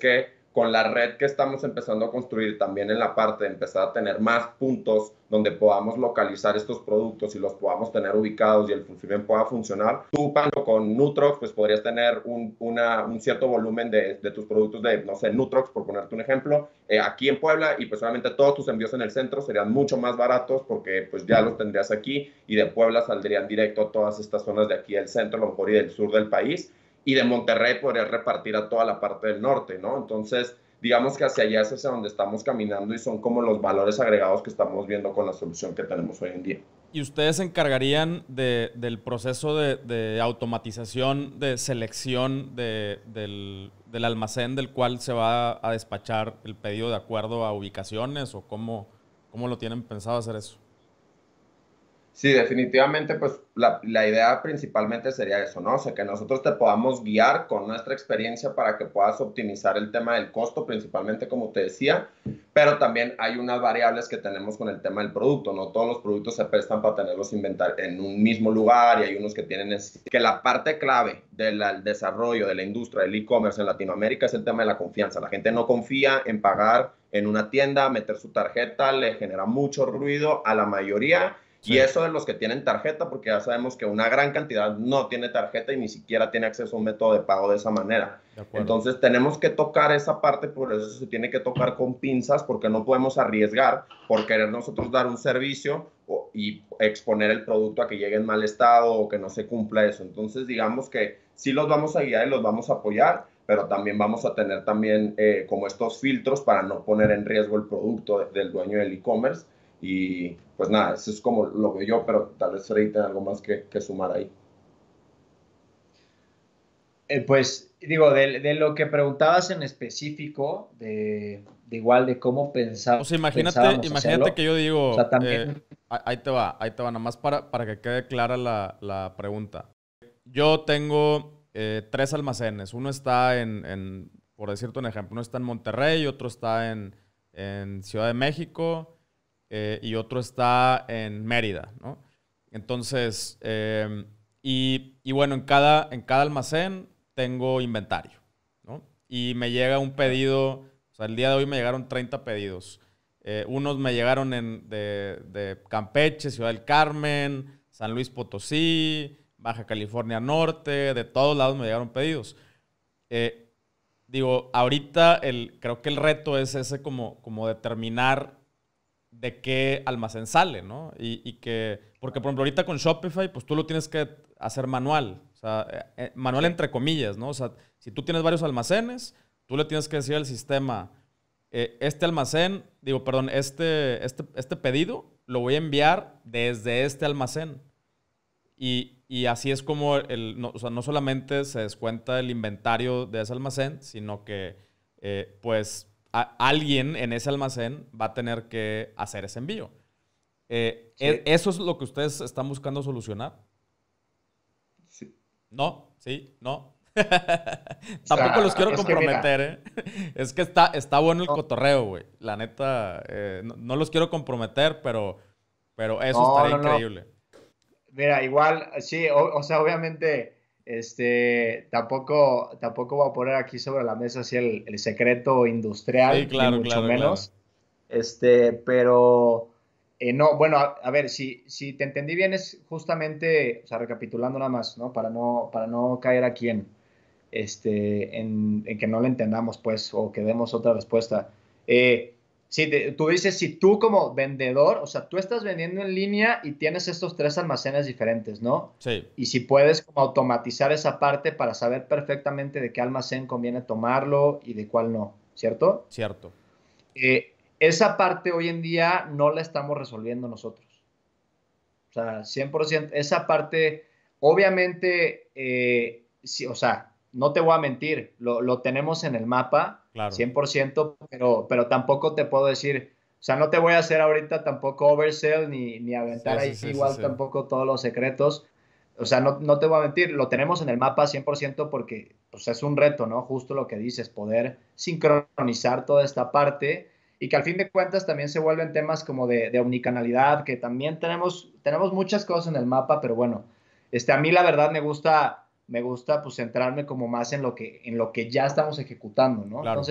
con la red que estamos empezando a construir también en la parte de empezar a tener más puntos donde podamos localizar estos productos y los podamos tener ubicados y el fulfillment pueda funcionar, tú, Pablo, con Nutrox, pues podrías tener un cierto volumen de tus productos de, no sé, Nutrox, por ponerte un ejemplo, aquí en Puebla, y pues obviamente todos tus envíos en el centro serían mucho más baratos porque pues ya los tendrías aquí, y de Puebla saldrían directo a todas estas zonas de aquí del centro, a lo mejor, y del sur del país, y de Monterrey podrías repartir a toda la parte del norte, ¿no? Entonces, digamos que hacia allá es hacia donde estamos caminando y son como los valores agregados que estamos viendo con la solución que tenemos hoy en día. ¿Y ustedes se encargarían del proceso de automatización, de selección del almacén del cual se va a despachar el pedido de acuerdo a ubicaciones, o cómo lo tienen pensado hacer eso? Sí, definitivamente, pues la idea principalmente sería eso, ¿no? O sea, que nosotros te podamos guiar con nuestra experiencia para que puedas optimizar el tema del costo, principalmente, como te decía, pero también hay unas variables que tenemos con el tema del producto, ¿no? Todos los productos se prestan para tenerlos en un mismo lugar, y hay unos que tienen que la parte clave del desarrollo de la industria del e-commerce en Latinoamérica es el tema de la confianza. La gente no confía en pagar en una tienda, meter su tarjeta, le genera mucho ruido a la mayoría. Sí. Y eso de los que tienen tarjeta, porque ya sabemos que una gran cantidad no tiene tarjeta y ni siquiera tiene acceso a un método de pago de esa manera. Entonces tenemos que tocar esa parte, por eso se tiene que tocar con pinzas, porque no podemos arriesgar por querer nosotros dar un servicio y exponer el producto a que llegue en mal estado o que no se cumpla eso. Entonces digamos que sí los vamos a guiar y los vamos a apoyar, pero también vamos a tener también como estos filtros para no poner en riesgo el producto del dueño del e-commerce. Y pues nada, eso es como lo veo yo, pero tal vez Freddy tenga algo más que sumar ahí. Pues digo, de lo que preguntabas en específico, de igual de cómo pensar. O sea, imagínate que yo digo, o sea, también... ahí te va, nada más para que quede clara la pregunta. Yo tengo 3 almacenes, uno está por decirte un ejemplo, uno está en Monterrey, otro está en Ciudad de México, y otro está en Mérida, ¿no? Entonces, y bueno, en cada almacén tengo inventario, ¿no? Y me llega un pedido, o sea, el día de hoy me llegaron 30 pedidos. Unos me llegaron de Campeche, Ciudad del Carmen, San Luis Potosí, Baja California Norte, de todos lados me llegaron pedidos. Digo, ahorita creo que el reto es ese como determinar de qué almacén sale, ¿no? Porque, por ejemplo, ahorita con Shopify, pues tú lo tienes que hacer manual. O sea, manual entre comillas, ¿no? O sea, si tú tienes varios almacenes, tú le tienes que decir al sistema, este pedido lo voy a enviar desde este almacén. Y así es como, o sea, no solamente se descuenta el inventario de ese almacén, sino que, pues, alguien en ese almacén va a tener que hacer ese envío. Sí. ¿Eso es lo que ustedes están buscando solucionar? Sí. ¿No? ¿Sí? ¿No? Tampoco los quiero comprometer, ¿eh? Es que está bueno el cotorreo, güey. La neta, no los quiero comprometer, pero eso estaría increíble. Mira, igual, sí, o sea, obviamente... tampoco voy a poner aquí sobre la mesa así el secreto industrial, sí, claro, ni mucho menos. Claro. Pero no, bueno, a ver, si te entendí bien, es justamente, o sea, recapitulando nada más, ¿no? Para no caer aquí en que no lo entendamos, pues, o que demos otra respuesta. Tú dices, si tú como vendedor, o sea, tú estás vendiendo en línea y tienes estos 3 almacenes diferentes, ¿no? Sí. Y si puedes como automatizar esa parte para saber perfectamente de qué almacén conviene tomarlo y de cuál no, ¿cierto? Cierto. Esa parte hoy en día no la estamos resolviendo nosotros. O sea, 100%, esa parte, obviamente, sí, o sea, no te voy a mentir, lo tenemos en el mapa, claro. 100%, pero tampoco te puedo decir, o sea, no te voy a hacer ahorita tampoco oversell ni aventar igual tampoco todos los secretos. O sea, no te voy a mentir, lo tenemos en el mapa 100% porque pues, es un reto, ¿no? Justo lo que dices, poder sincronizar toda esta parte y que al fin de cuentas también se vuelven temas como de omnicanalidad, que también tenemos muchas cosas en el mapa, pero bueno, a mí la verdad me gusta pues centrarme como más en lo que ya estamos ejecutando, ¿no? Claro. Entonces,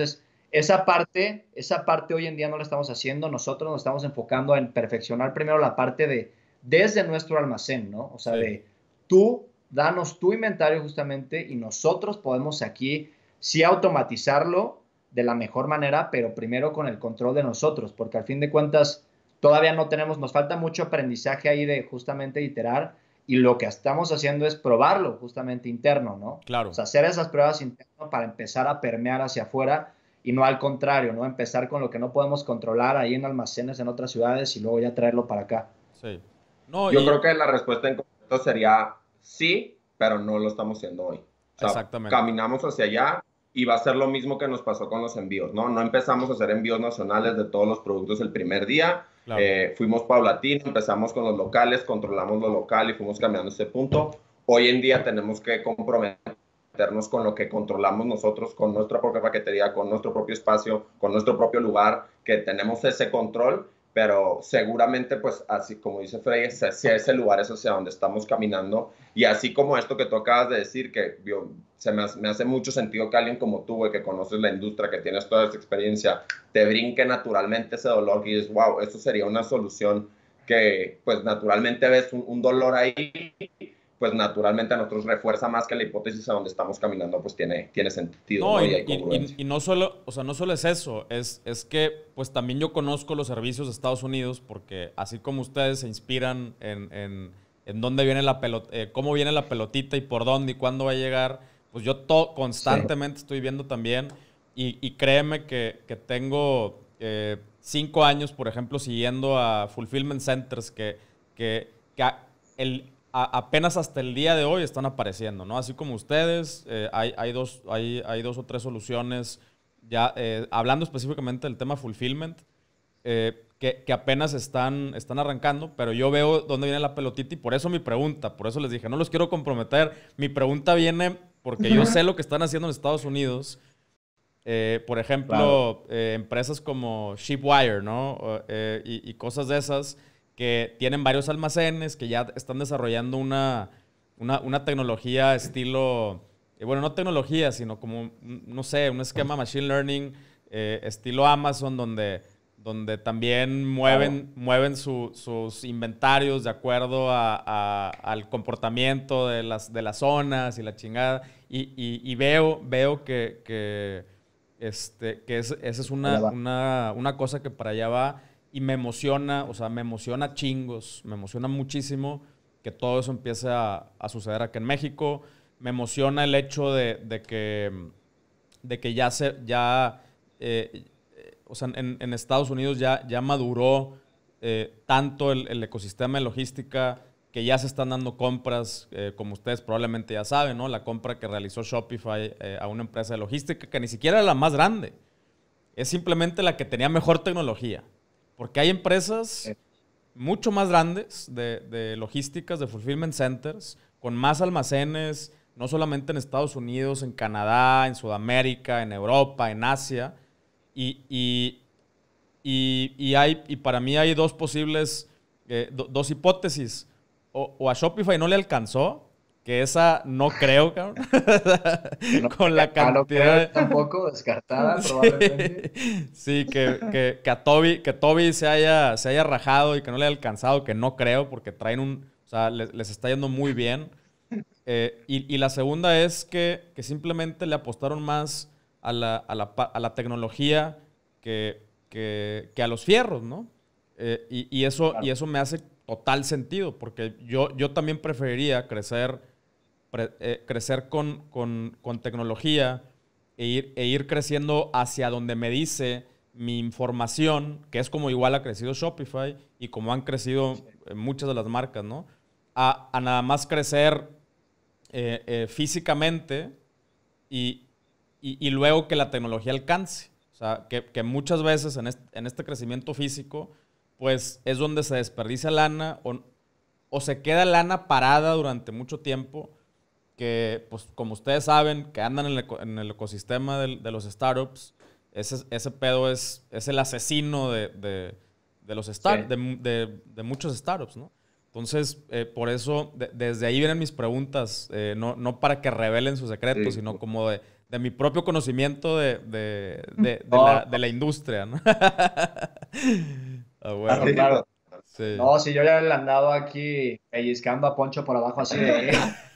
esa parte hoy en día no la estamos haciendo. Nosotros nos estamos enfocando en perfeccionar primero la parte de desde nuestro almacén, ¿no? O sea, de tú, danos tu inventario justamente y nosotros podemos aquí sí automatizarlo de la mejor manera, pero primero con el control de nosotros, porque al fin de cuentas todavía no tenemos, nos falta mucho aprendizaje ahí de justamente iterar y lo que estamos haciendo es probarlo justamente interno, ¿no? Claro. O sea, hacer esas pruebas internas para empezar a permear hacia afuera y no al contrario, ¿no? Empezar con lo que no podemos controlar ahí en almacenes en otras ciudades y luego ya traerlo para acá. Sí. No, yo creo que la respuesta en concreto sería sí, pero no lo estamos haciendo hoy. O sea, exactamente. Caminamos hacia allá y va a ser lo mismo que nos pasó con los envíos, ¿no? No empezamos a hacer envíos nacionales de todos los productos el primer día. Claro. Fuimos paulatino, empezamos con los locales, controlamos lo local y fuimos cambiando ese punto. Hoy en día tenemos que comprometernos con lo que controlamos nosotros, con nuestra propia paquetería, con nuestro propio espacio, con nuestro propio lugar, que tenemos ese control, pero seguramente, pues, así como dice Frey, hacia ese lugar es hacia donde estamos caminando, y así como esto que tú acabas de decir, que me hace mucho sentido que alguien como tú, güey, que conoces la industria, que tienes toda esa experiencia, te brinque naturalmente ese dolor y dices, wow, esto sería una solución que, pues, naturalmente ves un dolor ahí, pues naturalmente a nosotros refuerza más que la hipótesis a donde estamos caminando, pues tiene sentido. No, y no solo, o sea, no solo es eso, es que pues también yo conozco los servicios de Estados Unidos, porque así como ustedes se inspiran en dónde viene la pelota, cómo viene la pelotita y por dónde y cuándo va a llegar, pues yo constantemente estoy viendo también, y créeme que tengo 5 años, por ejemplo, siguiendo a Fulfillment Centers que apenas hasta el día de hoy están apareciendo, ¿no? Así como ustedes, hay dos o tres soluciones, ya hablando específicamente del tema fulfillment, que apenas están arrancando, pero yo veo dónde viene la pelotita y por eso mi pregunta, por eso les dije, no los quiero comprometer, mi pregunta viene porque yo sé lo que están haciendo en Estados Unidos. Por ejemplo, claro. Empresas como Shipwire, ¿no? Y cosas de esas, que tienen varios almacenes, que ya están desarrollando una tecnología estilo, bueno, no tecnología, sino como, no sé, un esquema machine learning estilo Amazon, donde también mueven sus inventarios de acuerdo al comportamiento de las zonas y la chingada. Y veo que esa es una cosa que para allá va. Y me emociona, o sea, me emociona chingos, me emociona muchísimo que todo eso empiece a suceder aquí en México. Me emociona el hecho de que o sea, en Estados Unidos ya maduró tanto el ecosistema de logística, que ya se están dando compras, como ustedes probablemente ya saben, ¿no? La compra que realizó Shopify a una empresa de logística que ni siquiera era la más grande, es simplemente la que tenía mejor tecnología. Porque hay empresas mucho más grandes de logísticas, de fulfillment centers, con más almacenes, no solamente en Estados Unidos, en Canadá, en Sudamérica, en Europa, en Asia. Y para mí hay dos posibles, dos hipótesis. O a Shopify no le alcanzó, que esa no creo, cabrón. No, con la cantidad. No tampoco descartada, sí, probablemente. Sí, que Toby se haya rajado y que no le haya alcanzado, que no creo, porque traen o sea, les está yendo muy bien. Y la segunda es que simplemente le apostaron más a la tecnología que a los fierros, ¿no? Y eso me hace total sentido, porque yo también preferiría crecer con tecnología e ir creciendo hacia donde me dice mi información, que es como igual ha crecido Shopify y como han crecido muchas de las marcas, ¿no? A nada más crecer físicamente y luego que la tecnología alcance. O sea, que muchas veces en este crecimiento físico, pues es donde se desperdicia lana o se queda lana parada durante mucho tiempo, que pues como ustedes saben, que andan en el ecosistema de los startups, ese pedo es el asesino de los de muchos startups, ¿no? Entonces, por eso, desde ahí vienen mis preguntas, no para que revelen sus secretos, sino como de mi propio conocimiento de la industria, ¿no? Bueno. Claro. Sí. No, si yo ya le he andado aquí pellizcando a Poncho por abajo así de...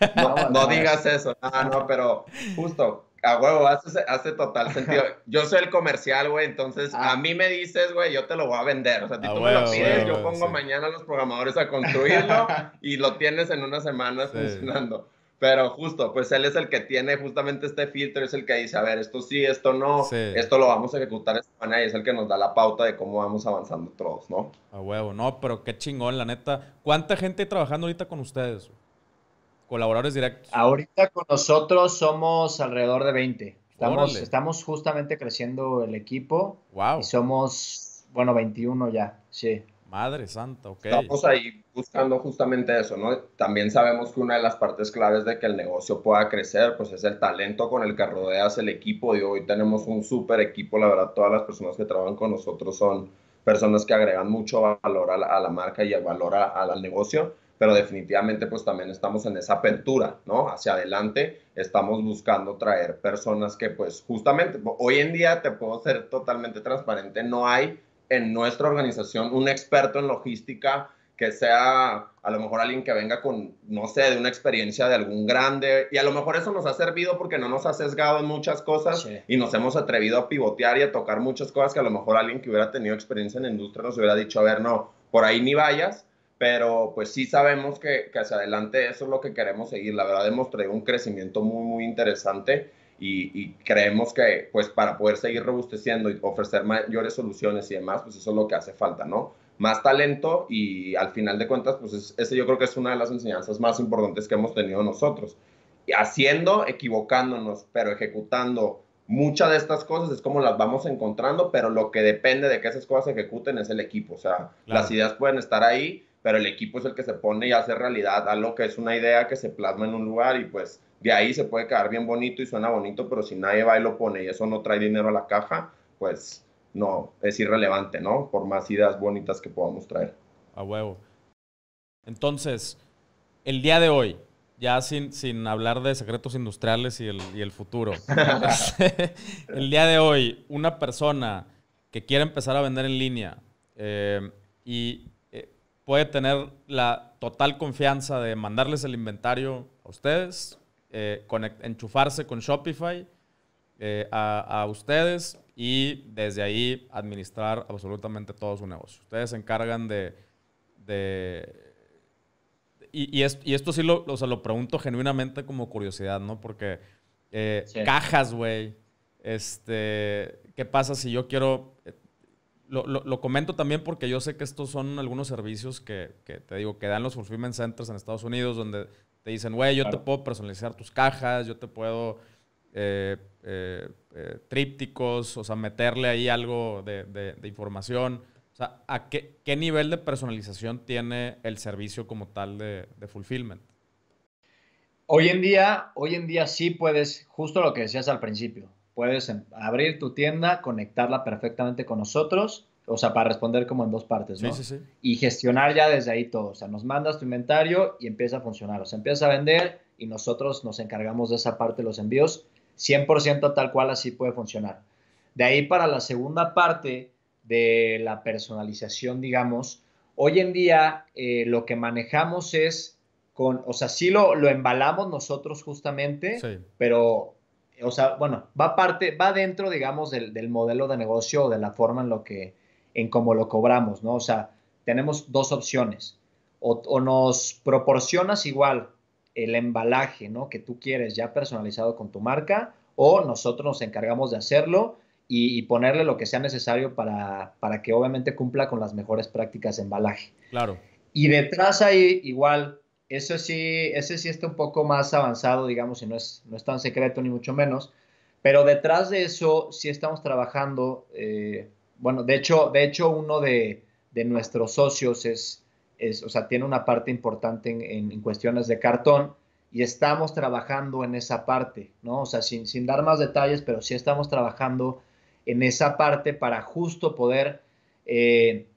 no digas eso, no, pero justo, a huevo, hace total sentido. Yo soy el comercial, güey, entonces a mí me dices, güey, yo te lo voy a vender. O sea, tú me lo pides, yo pongo mañana a los programadores a construirlo y lo tienes en una semana funcionando. Pero justo, pues él es el que tiene justamente este filtro, es el que dice, a ver, esto sí, esto no, esto lo vamos a ejecutar de esta manera y es el que nos da la pauta de cómo vamos avanzando todos, ¿no? A huevo, no, pero qué chingón, la neta. ¿Cuánta gente hay trabajando ahorita con ustedes? Colaboradores directos. Ahorita con nosotros somos alrededor de 20. Estamos justamente creciendo el equipo. Wow. Y somos, 21 ya, sí. Madre santa, ok. Estamos ahí buscando justamente eso, ¿no? También sabemos que una de las partes claves de que el negocio pueda crecer, pues es el talento con el que rodeas el equipo. Y hoy tenemos un súper equipo, la verdad, todas las personas que trabajan con nosotros son personas que agregan mucho valor a la marca y el valor al negocio, pero definitivamente pues también estamos en esa apertura, ¿no? Hacia adelante estamos buscando traer personas que pues justamente, hoy en día te puedo ser totalmente transparente, no hay en nuestra organización un experto en logística que sea a lo mejor alguien que venga con, no sé, de una experiencia de algún grande, y a lo mejor eso nos ha servido porque no nos ha sesgado en muchas cosas y nos hemos atrevido a pivotear y a tocar muchas cosas que a lo mejor alguien que hubiera tenido experiencia en la industria nos hubiera dicho, a ver, no, por ahí ni vayas, pero pues sí sabemos que hacia adelante eso es lo que queremos seguir. La verdad hemos traído un crecimiento muy, muy interesante. Y creemos que pues para poder seguir robusteciendo y ofrecer mayores soluciones y demás, pues eso es lo que hace falta, ¿no? Más talento y al final de cuentas, pues ese yo creo que es una de las enseñanzas más importantes que hemos tenido nosotros. Y haciendo, equivocándonos, pero ejecutando muchas de estas cosas es como las vamos encontrando, pero lo que depende de que esas cosas se ejecuten es el equipo. O sea, las ideas pueden estar ahí, pero el equipo es el que se pone y hace realidad algo que es una idea que se plasma en un lugar y pues de ahí se puede quedar bien bonito y suena bonito, pero si nadie va y lo pone y eso no trae dinero a la caja, pues no, es irrelevante, ¿no? Por más ideas bonitas que podamos traer. A huevo. Entonces, el día de hoy, ya sin hablar de secretos industriales y el futuro, el día de hoy, una persona que quiere empezar a vender en línea y puede tener la total confianza de mandarles el inventario a ustedes, enchufarse con Shopify a ustedes y desde ahí administrar absolutamente todo su negocio. Ustedes se encargan y esto sí lo pregunto genuinamente como curiosidad, ¿no? Porque cajas, güey, ¿qué pasa si yo quiero... Lo comento también porque yo sé que estos son algunos servicios que te digo, que dan los fulfillment centers en Estados Unidos, donde te dicen, güey, yo te puedo personalizar tus cajas, yo te puedo trípticos, o sea, meterle ahí algo de información. O sea, ¿a qué nivel de personalización tiene el servicio como tal de fulfillment? Hoy en día sí puedes, justo lo que decías al principio, puedes abrir tu tienda, conectarla perfectamente con nosotros, o sea, para responder como en dos partes, ¿no? Sí. Y gestionar ya desde ahí todo. O sea, nos mandas tu inventario y empieza a funcionar. O sea, empieza a vender y nosotros nos encargamos de esa parte de los envíos. 100% tal cual así puede funcionar. De ahí para la segunda parte de la personalización, digamos, hoy en día lo que manejamos es o sea, sí lo embalamos nosotros justamente, sí. Pero, o sea, bueno, va dentro, digamos, del modelo de negocio o de la forma en cómo lo cobramos, ¿no? O sea, tenemos dos opciones. O nos proporcionas igual el embalaje, ¿no? Que tú quieres ya personalizado con tu marca, o nosotros nos encargamos de hacerlo y ponerle lo que sea necesario para que obviamente cumpla con las mejores prácticas de embalaje. Claro. Y detrás ahí igual, ese sí está un poco más avanzado, digamos, y no es tan secreto ni mucho menos, pero detrás de eso sí estamos trabajando, bueno, de hecho uno de nuestros socios o sea, tiene una parte importante en cuestiones de cartón y estamos trabajando en esa parte, ¿no? O sea, sin dar más detalles, pero sí estamos trabajando en esa parte para justo poder,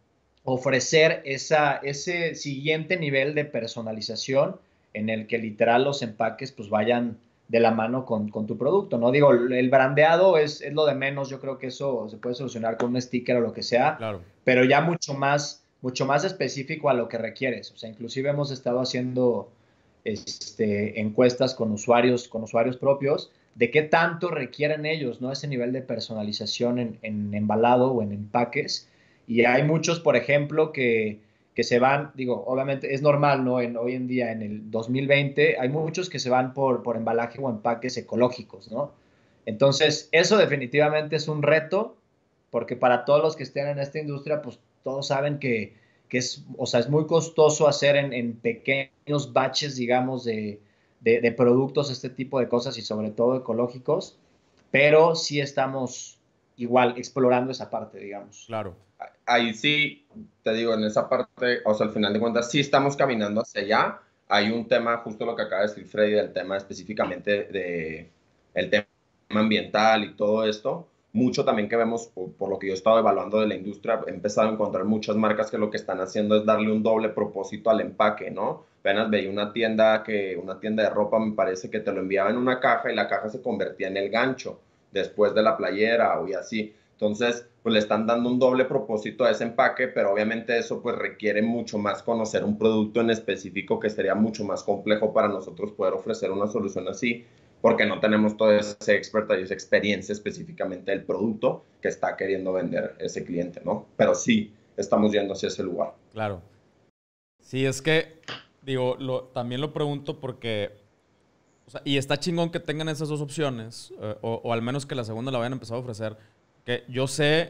ofrecer ese siguiente nivel de personalización en el que literal los empaques pues vayan de la mano con tu producto, ¿no? Digo, el brandeado es lo de menos, yo creo que eso se puede solucionar con un sticker o lo que sea, Claro. pero ya mucho más específico a lo que requieres. O sea, inclusive hemos estado haciendo encuestas con usuarios propios de qué tanto requieren ellos, ¿no? Ese nivel de personalización en embalado o en empaques. Y hay muchos, por ejemplo, que se van, digo, obviamente es normal, ¿no? Hoy en día, en el 2020, hay muchos que se van por embalaje o empaques ecológicos, ¿no? Entonces, eso definitivamente es un reto, porque para todos los que estén en esta industria, pues todos saben que es, o sea, es muy costoso hacer en pequeños batches, digamos, de productos, este tipo de cosas y sobre todo ecológicos, pero sí estamos igual explorando esa parte, digamos. Claro. Ahí sí, te digo, en esa parte, o sea, al final de cuentas, sí estamos caminando hacia allá. Hay un tema, justo lo que acaba de decir Freddy, del tema específicamente de el tema ambiental y todo esto. Mucho también que vemos, por lo que yo he estado evaluando de la industria, he empezado a encontrar muchas marcas que lo que están haciendo es darle un doble propósito al empaque, ¿no? Apenas veía una tienda de ropa, me parece que te lo enviaba en una caja y la caja se convertía en el gancho después de la playera o y así. Entonces, pues le están dando un doble propósito a ese empaque, pero obviamente eso pues requiere mucho más conocer un producto en específico, que sería mucho más complejo para nosotros poder ofrecer una solución así, porque no tenemos toda esa expertise, esa experiencia específicamente del producto que está queriendo vender ese cliente, ¿no? Pero sí, estamos yendo hacia ese lugar. Claro. Sí, es que, digo, también lo pregunto porque, o sea, y está chingón que tengan esas dos opciones, o al menos que la segunda la vayan a empezar a ofrecer, que yo sé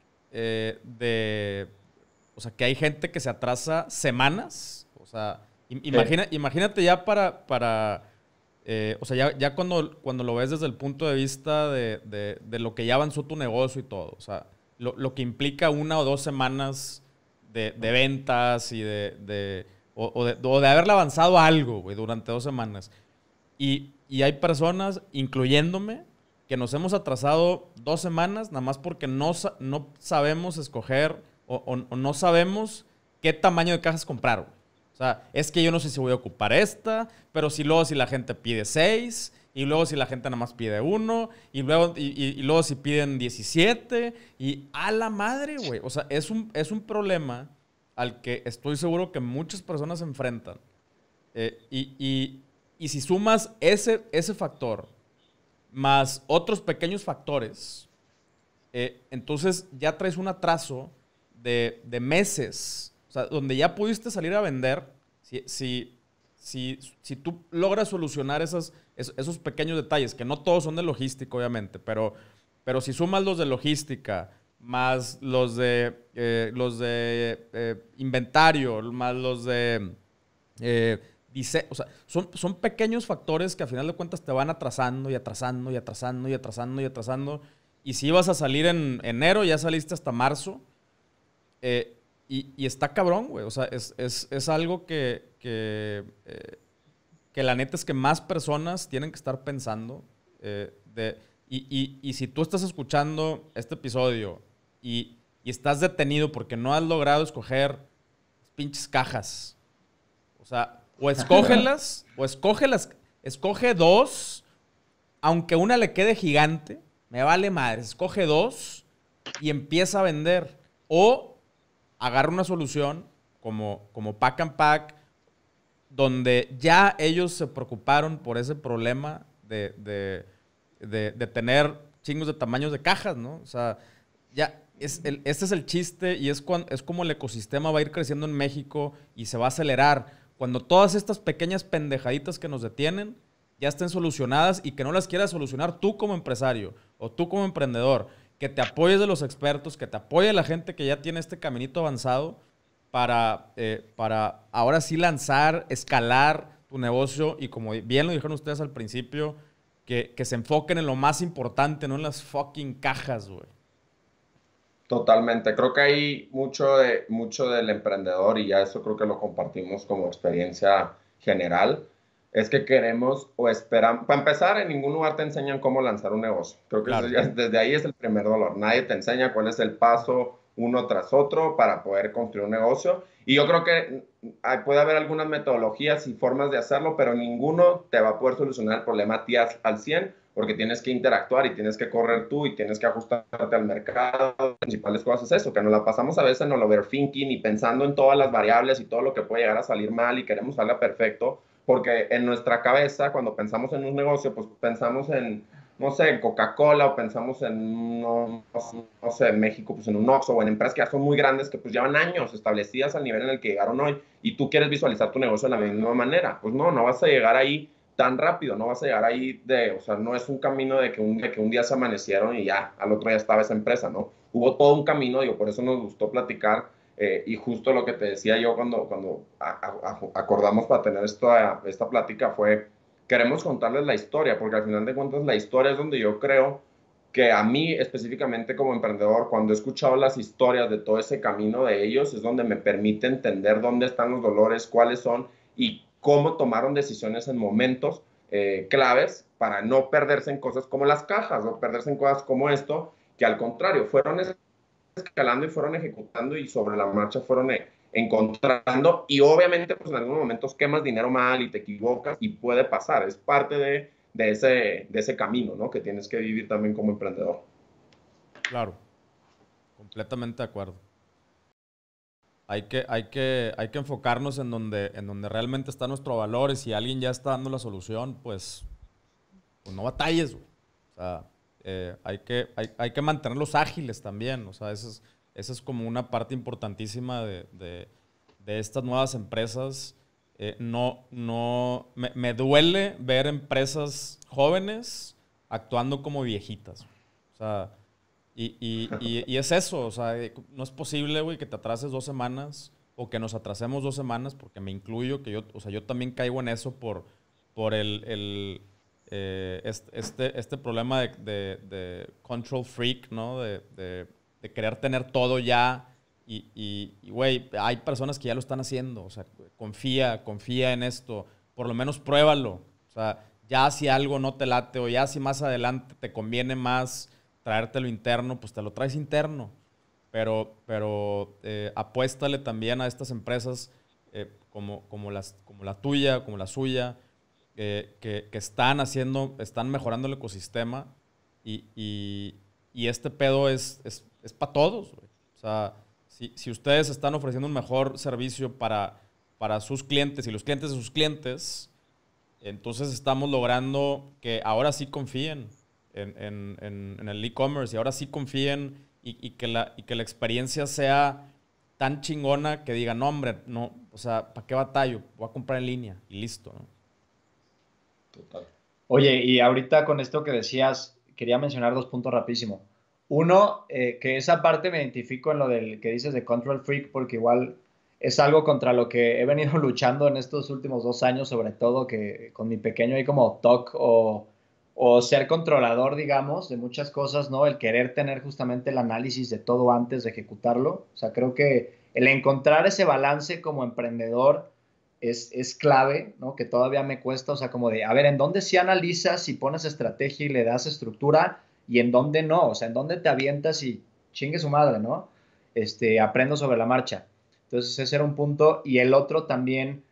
o sea, que hay gente que se atrasa semanas, o sea, imagínate ya o sea, ya cuando lo ves desde el punto de vista de lo que ya avanzó tu negocio y todo, o sea, lo que implica 1 o 2 semanas de ventas y o de haberle avanzado algo, güey, durante 2 semanas. Y hay personas, incluyéndome, que nos hemos atrasado 2 semanas nada más porque no sabemos escoger o no sabemos qué tamaño de cajas comprar, güey. O sea, es que yo no sé si voy a ocupar esta, pero si la gente pide 6, y luego si la gente nada más pide 1, y luego si piden 17, y a la madre, güey. O sea, es un problema al que estoy seguro que muchas personas se enfrentan. Y si sumas ese factor, más otros pequeños factores, entonces ya traes un atraso de meses. O sea, donde ya pudiste salir a vender, si tú logras solucionar esos pequeños detalles, que no todos son de logística, obviamente, pero si sumas los de logística, más los de inventario, más los de o sea, son pequeños factores que a final de cuentas te van atrasando y atrasando y atrasando y atrasando y atrasando. Y si ibas a salir en enero, ya saliste hasta marzo. Y está cabrón, güey. O sea, es algo que la neta es que más personas tienen que estar pensando. Y si tú estás escuchando este episodio y estás detenido porque no has logrado escoger pinches cajas, o sea, o escógelas, escoge 2, aunque una le quede gigante, me vale madre, escoge 2 y empieza a vender. O agarra una solución como Pack and Pack, donde ya ellos se preocuparon por ese problema de tener chingos de tamaños de cajas, ¿no? O sea, ya este es el chiste y es como el ecosistema va a ir creciendo en México y se va a acelerar. Cuando todas estas pequeñas pendejaditas que nos detienen ya estén solucionadas y que no las quieras solucionar tú como empresario o tú como emprendedor, que te apoyes de los expertos, que te apoye la gente que ya tiene este caminito avanzado para ahora sí lanzar, escalar tu negocio y, como bien lo dijeron ustedes al principio, que se enfoquen en lo más importante, no en las fucking cajas, güey. Totalmente, creo que hay mucho del emprendedor, y ya eso creo que lo compartimos como experiencia general, es que queremos o esperamos, para empezar, en ningún lugar te enseñan cómo lanzar un negocio. Creo que Claro. Desde ahí es el primer dolor. Nadie te enseña cuál es el paso uno tras otro para poder construir un negocio. Y yo creo que puede haber algunas metodologías y formas de hacerlo, pero ninguno te va a poder solucionar el problema a ti al 100, porque tienes que interactuar y tienes que correr tú y tienes que ajustarte al mercado. Las principales cosas es eso, que nos la pasamos a veces en el overthinking y pensando en todas las variables y todo lo que puede llegar a salir mal y queremos salga perfecto, porque en nuestra cabeza, cuando pensamos en un negocio, pues pensamos en, no sé, en Coca-Cola o pensamos en, no sé, en México, pues en un Oxxo o en empresas que ya son muy grandes, que pues llevan años establecidas al nivel en el que llegaron hoy y tú quieres visualizar tu negocio de la misma manera. Pues no vas a llegar ahí tan rápido, no vas a llegar ahí o sea, no es un camino de que un día se amanecieron y ya, al otro día estaba esa empresa, ¿no? Hubo todo un camino, digo, por eso nos gustó platicar y justo lo que te decía yo cuando acordamos para tener esta plática fue, queremos contarles la historia, porque al final de cuentas la historia es donde yo creo que a mí específicamente como emprendedor, cuando he escuchado las historias de todo ese camino de ellos, es donde me permite entender dónde están los dolores, cuáles son y cómo tomaron decisiones en momentos claves para no perderse en cosas como las cajas o perderse en cosas como esto, que al contrario, fueron escalando y fueron ejecutando y sobre la marcha fueron encontrando y obviamente pues en algunos momentos quemas dinero mal y te equivocas y puede pasar, es parte de ese camino, ¿no? Que tienes que vivir también como emprendedor. Claro, completamente de acuerdo. Hay que enfocarnos en donde realmente está nuestro valor y si alguien ya está dando la solución, pues no batalles, güey. O sea, hay que mantenerlos ágiles también. O sea, esa es como una parte importantísima de estas nuevas empresas. Me duele ver empresas jóvenes actuando como viejitas. O sea, y es eso, o sea, no es posible, güey, que te atrases 2 semanas o que nos atrasemos 2 semanas, porque me incluyo, o sea, yo también caigo en eso por este problema de control freak, ¿no? De querer tener todo ya güey, hay personas que ya lo están haciendo, o sea, confía en esto, por lo menos pruébalo, o sea, ya si algo no te late o ya si más adelante te conviene más traértelo interno, pues te lo traes interno. Pero apuéstale también a estas empresas como la tuya, como la suya, que están mejorando el ecosistema y este pedo es para todos, güey. O sea, si ustedes están ofreciendo un mejor servicio para sus clientes y los clientes de sus clientes, entonces estamos logrando que ahora sí confíen en el e-commerce y ahora sí confíen y que la experiencia sea tan chingona que digan, no, hombre, no, o sea, ¿para qué batallo? Voy a comprar en línea y listo, ¿no? Total. Oye, y ahorita con esto que decías, quería mencionar 2 puntos rapidísimo. Uno, que esa parte me identifico en lo del que dices de Control Freak, porque igual es algo contra lo que he venido luchando en estos últimos 2 años, sobre todo que con mi pequeño hay como TOC o ser controlador, digamos, de muchas cosas, ¿no? El querer tener justamente el análisis de todo antes de ejecutarlo. O sea, creo que el encontrar ese balance como emprendedor es clave, ¿no? Que todavía me cuesta, o sea, como de, a ver, ¿en dónde sí analizas y pones estrategia y le das estructura y en dónde no? O sea, ¿en dónde te avientas y chingue su madre, ¿no? Aprendo sobre la marcha. Entonces, ese era un punto. Y el otro también,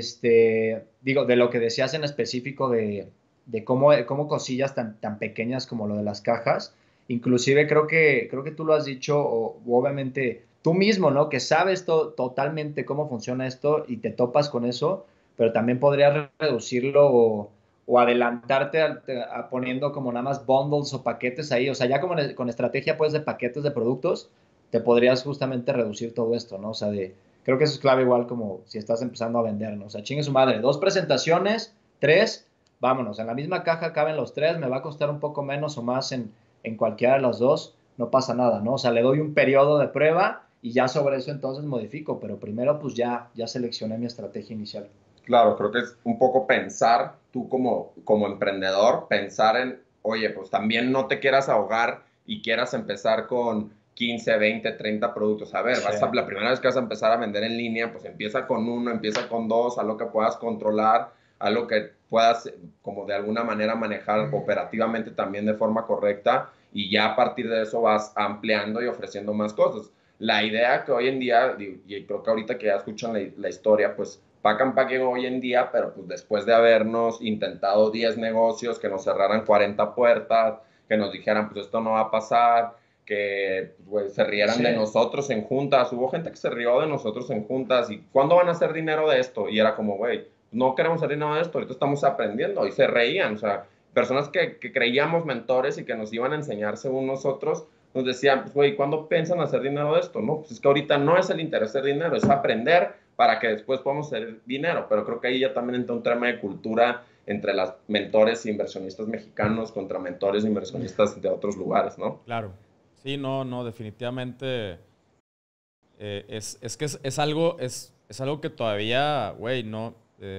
digo, de lo que decías en específico de cómo cosillas tan pequeñas como lo de las cajas, inclusive creo que tú lo has dicho, o obviamente tú mismo, ¿no? Que sabes totalmente cómo funciona esto y te topas con eso, pero también podrías reducirlo o adelantarte poniendo como nada más bundles o paquetes ahí. O sea, ya como con estrategia pues de paquetes de productos, te podrías justamente reducir todo esto, ¿no? O sea, creo que eso es clave igual como si estás empezando a vender, ¿no? O sea, chingue su madre, 2 presentaciones, 3, vámonos, en la misma caja caben los 3, me va a costar un poco menos o más en cualquiera de las dos, no pasa nada, ¿no? O sea, le doy un periodo de prueba y ya sobre eso entonces modifico, pero primero pues ya seleccioné mi estrategia inicial. Claro, creo que es un poco pensar, tú como emprendedor, pensar en, oye, pues también no te quieras ahogar y quieras empezar con 15, 20, 30 productos. A ver, sí. La primera vez que vas a empezar a vender en línea, pues empieza con 1, empieza con 2, algo que puedas controlar, algo que puedas como de alguna manera manejar operativamente también de forma correcta y ya a partir de eso vas ampliando y ofreciendo más cosas. la idea que hoy en día, y creo que ahorita que ya escuchan la historia, pues Pack and Pack llegó hoy en día, pero pues después de habernos intentado 10 negocios, que nos cerraran 40 puertas, que nos dijeran, pues esto no va a pasar, que pues, se rieran de nosotros en juntas. Hubo gente que se rió de nosotros en juntas. ¿Y cuándo van a hacer dinero de esto? Y era como, güey, no queremos hacer dinero de esto, ahorita estamos aprendiendo. Y se reían, o sea, personas que creíamos mentores y que nos iban a enseñar según nosotros, nos decían, pues, güey, ¿cuándo piensan hacer dinero de esto? No, pues es que ahorita no es el interés hacer dinero, es aprender para que después podamos hacer dinero. Pero creo que ahí ya también entra un tema de cultura entre las mentores e inversionistas mexicanos contra mentores e inversionistas de otros lugares, ¿no? Claro. Sí, no, definitivamente es que es algo que todavía, güey, no...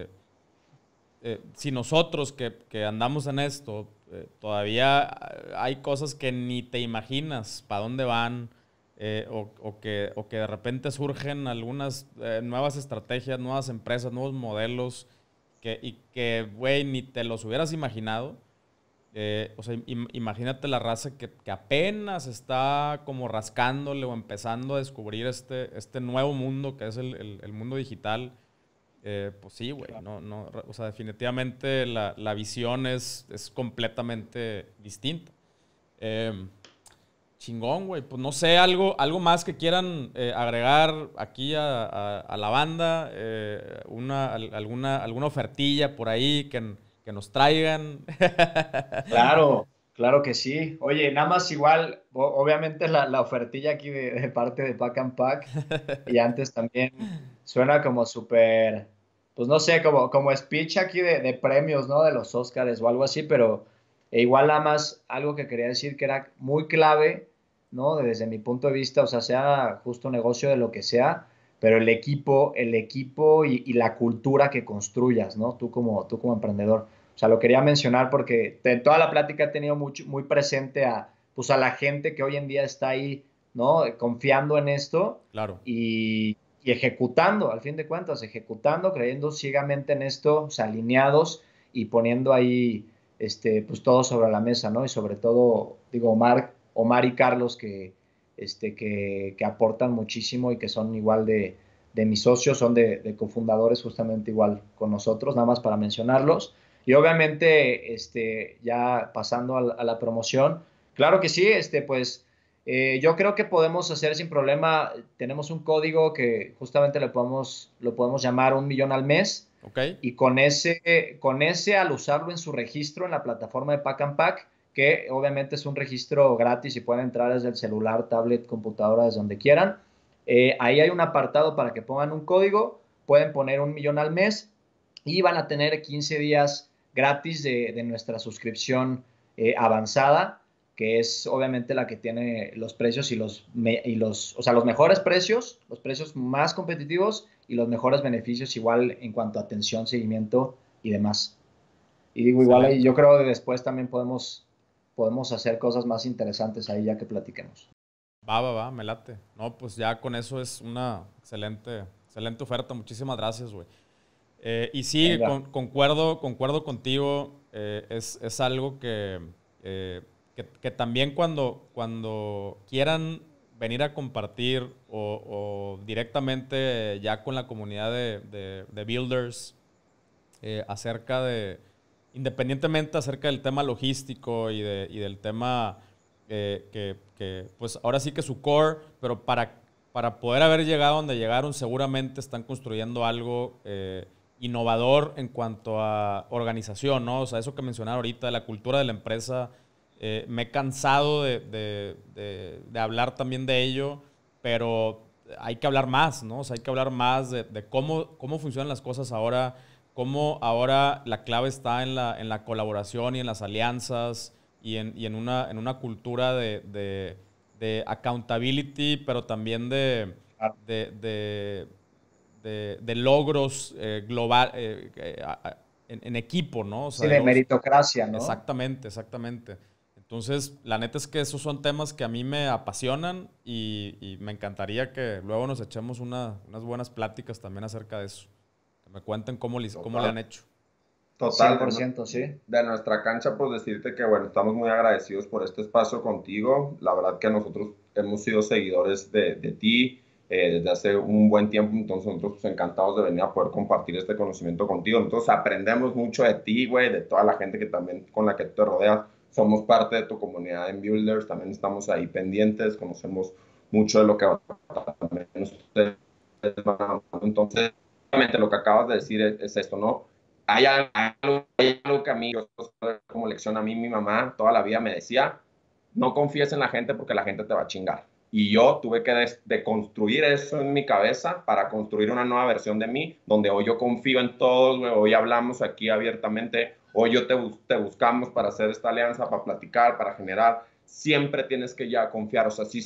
si nosotros que andamos en esto, todavía hay cosas que ni te imaginas para dónde van, o que de repente surgen algunas nuevas estrategias, nuevas empresas, nuevos modelos, y que, güey, ni te los hubieras imaginado. O sea, imagínate la raza que apenas está como rascándole o empezando a descubrir este nuevo mundo que es el mundo digital. Pues sí, güey, no, o sea, definitivamente la visión es completamente distinta. Chingón, güey, pues no sé, algo más que quieran agregar aquí a la banda, alguna ofertilla por ahí que nos traigan. Claro que sí. Oye, nada más igual, obviamente la ofertilla aquí de parte de Pack and Pack, y antes también suena como súper, pues no sé, como speech aquí de premios, ¿no? De los Óscares o algo así, pero igual nada más algo que quería decir que era muy clave, ¿no? Desde mi punto de vista, o sea, sea justo negocio de lo que sea, pero el equipo y la cultura que construyas, ¿no? Tú como emprendedor. O sea, lo quería mencionar porque en toda la plática he tenido muy presente pues a la gente que hoy en día está ahí, ¿no? Confiando en esto Claro. y ejecutando, al fin de cuentas, ejecutando, creyendo ciegamente en esto, o sea, alineados y poniendo ahí, pues todo sobre la mesa, ¿no? Y sobre todo, digo, Omar y Carlos que aportan muchísimo y que son igual de mis socios, son de cofundadores justamente igual con nosotros, nada más para mencionarlos. Y obviamente, ya pasando a la promoción, claro que sí, pues yo creo que podemos hacer sin problema, tenemos un código que justamente lo podemos llamar 1 millón al mes. Okay. Y con ese, al usarlo en su registro en la plataforma de Pack and Pack, que obviamente es un registro gratis y pueden entrar desde el celular, tablet, computadora, desde donde quieran. Ahí hay un apartado para que pongan un código, pueden poner 1 millón al mes y van a tener 15 días gratis de nuestra suscripción avanzada, que es obviamente la que tiene los precios o sea, los mejores precios, los precios más competitivos y los mejores beneficios igual en cuanto a atención, seguimiento y demás. Y digo, igual ahí yo creo que después también podemos hacer cosas más interesantes ahí ya que platiquemos. Va, me late. No, pues ya con eso es una excelente oferta. Muchísimas gracias, güey. Y sí, concuerdo contigo. Es algo que también cuando quieran venir a compartir o directamente ya con la comunidad de builders independientemente acerca del tema logístico y del tema que pues ahora sí que su core, pero para poder haber llegado donde llegaron seguramente están construyendo algo innovador en cuanto a organización, ¿no? O sea, eso que mencionaba ahorita, de la cultura de la empresa, me he cansado de hablar también de ello, pero hay que hablar más, ¿no? O sea, hay que hablar más de cómo funcionan las cosas ahora, cómo ahora la clave está en la colaboración y en las alianzas y en una cultura de accountability, pero también de logros global en equipo, ¿no? O sea, sí, de meritocracia, ¿no? Exactamente. Entonces, la neta es que esos son temas que a mí me apasionan y me encantaría que luego nos echemos unas buenas pláticas también acerca de eso. Que me cuenten cómo le han hecho. Total, 100%, sí. De nuestra cancha, pues decirte que, bueno, estamos muy agradecidos por este espacio contigo. La verdad que nosotros hemos sido seguidores de ti desde hace un buen tiempo, entonces nosotros pues, encantados de venir a poder compartir este conocimiento contigo. Entonces aprendemos mucho de ti, güey, de toda la gente que también con la que te rodeas. Somos parte de tu comunidad en Builders, también estamos ahí pendientes, conocemos mucho de lo que también ustedes van a... Entonces, realmente lo que acabas de decir es esto, ¿no? Hay algo que a mí, como lección a mí, mi mamá toda la vida me decía, no confíes en la gente porque la gente te va a chingar. Y yo tuve que deconstruir eso en mi cabeza para construir una nueva versión de mí, donde hoy yo confío en todos, güey, hoy hablamos aquí abiertamente, hoy yo te buscamos para hacer esta alianza, para platicar, para generar. Siempre tienes que ya confiar, o sea, si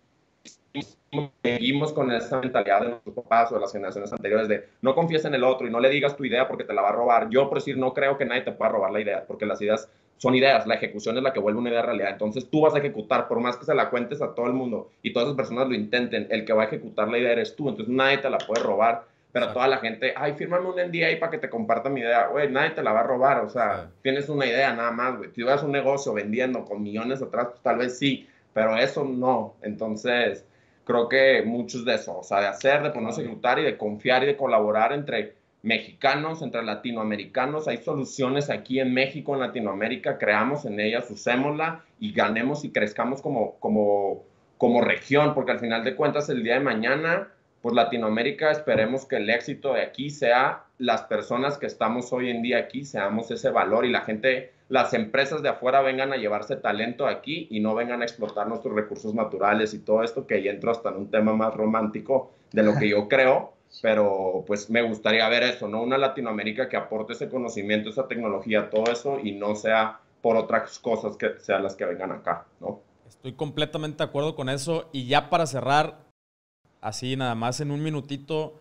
seguimos con esa mentalidad de nuestros papás o de las generaciones anteriores de no confíes en el otro y no le digas tu idea porque te la va a robar. Yo, por decir, no creo que nadie te pueda robar la idea, porque las ideas son ideas, la ejecución es la que vuelve una idea realidad. Entonces tú vas a ejecutar, por más que se la cuentes a todo el mundo y todas esas personas lo intenten, el que va a ejecutar la idea eres tú, entonces nadie te la puede robar. Pero toda la gente, ay, fírmame un NDA para que te comparta mi idea. Güey, nadie te la va a robar, o sea, tienes una idea nada más, güey. Si vas a un negocio vendiendo con millones atrás, pues tal vez sí, pero eso no. Entonces, creo que muchos de eso, o sea, de hacer, de ponerse a ejecutar y de confiar y de colaborar entre mexicanos, entre latinoamericanos. Hay soluciones aquí en México, en Latinoamérica, creamos en ellas, usémosla y ganemos y crezcamos como región, porque al final de cuentas el día de mañana, pues Latinoamérica, esperemos que el éxito de aquí sea las personas que estamos hoy en día aquí, seamos ese valor y la gente, las empresas de afuera vengan a llevarse talento aquí y no vengan a explotar nuestros recursos naturales y todo esto, que ya entro hasta en un tema más romántico de lo que yo creo, pero pues me gustaría ver eso, ¿no? Una Latinoamérica que aporte ese conocimiento, esa tecnología, todo eso y no sea por otras cosas que sean las que vengan acá, ¿no? Estoy completamente de acuerdo con eso y ya para cerrar, así nada más en un minutito,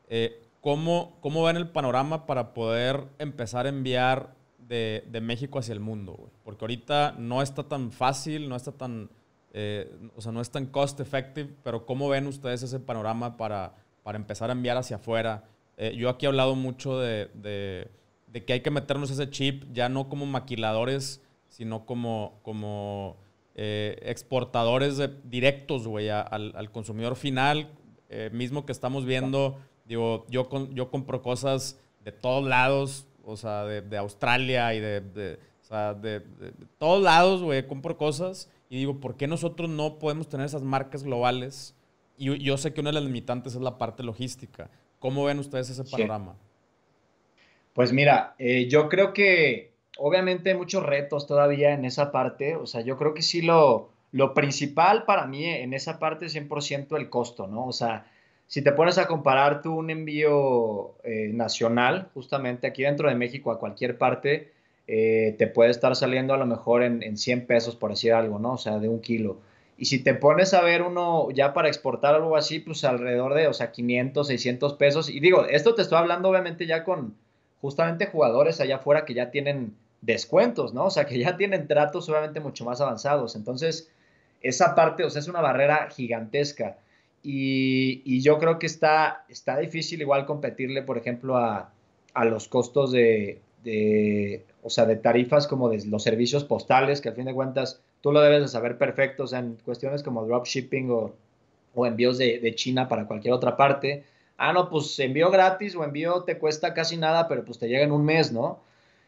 ¿cómo ven el panorama para poder empezar a enviar de México hacia el mundo, güey? Porque ahorita no está tan fácil, no está tan, o sea, no es tan cost effective, pero ¿cómo ven ustedes ese panorama para empezar a enviar hacia afuera? Yo aquí he hablado mucho de que hay que meternos ese chip, ya no como maquiladores, sino como exportadores directos, güey, al consumidor final, mismo que estamos viendo. Digo, yo compro cosas de todos lados, o sea, de Australia y o sea, de todos lados, güey, compro cosas y digo, ¿por qué nosotros no podemos tener esas marcas globales? Y yo sé que una de las limitantes es la parte logística. ¿Cómo ven ustedes ese panorama? Sí. Pues mira, yo creo que obviamente hay muchos retos todavía en esa parte. O sea, yo creo que sí lo principal para mí en esa parte es 100% el costo, ¿no? O sea, si te pones a comparar tú un envío nacional, justamente aquí dentro de México a cualquier parte, te puede estar saliendo a lo mejor en 100 pesos, por decir algo, ¿no? O sea, de un kilo. Y si te pones a ver uno ya para exportar algo así, pues alrededor de, o sea, 500, 600 pesos. Y digo, esto te estoy hablando obviamente ya con justamente jugadores allá afuera que ya tienen descuentos, ¿no? O sea, que ya tienen tratos obviamente mucho más avanzados. Entonces, esa parte, o sea, es una barrera gigantesca. Y yo creo que está difícil igual competirle, por ejemplo, a los costos o sea, de tarifas como de los servicios postales, que al fin de cuentas tú lo debes de saber perfecto, o sea, en cuestiones como dropshipping o envíos de China para cualquier otra parte. Ah, no, pues envío gratis o envío te cuesta casi nada, pero pues te llega en un mes, ¿no?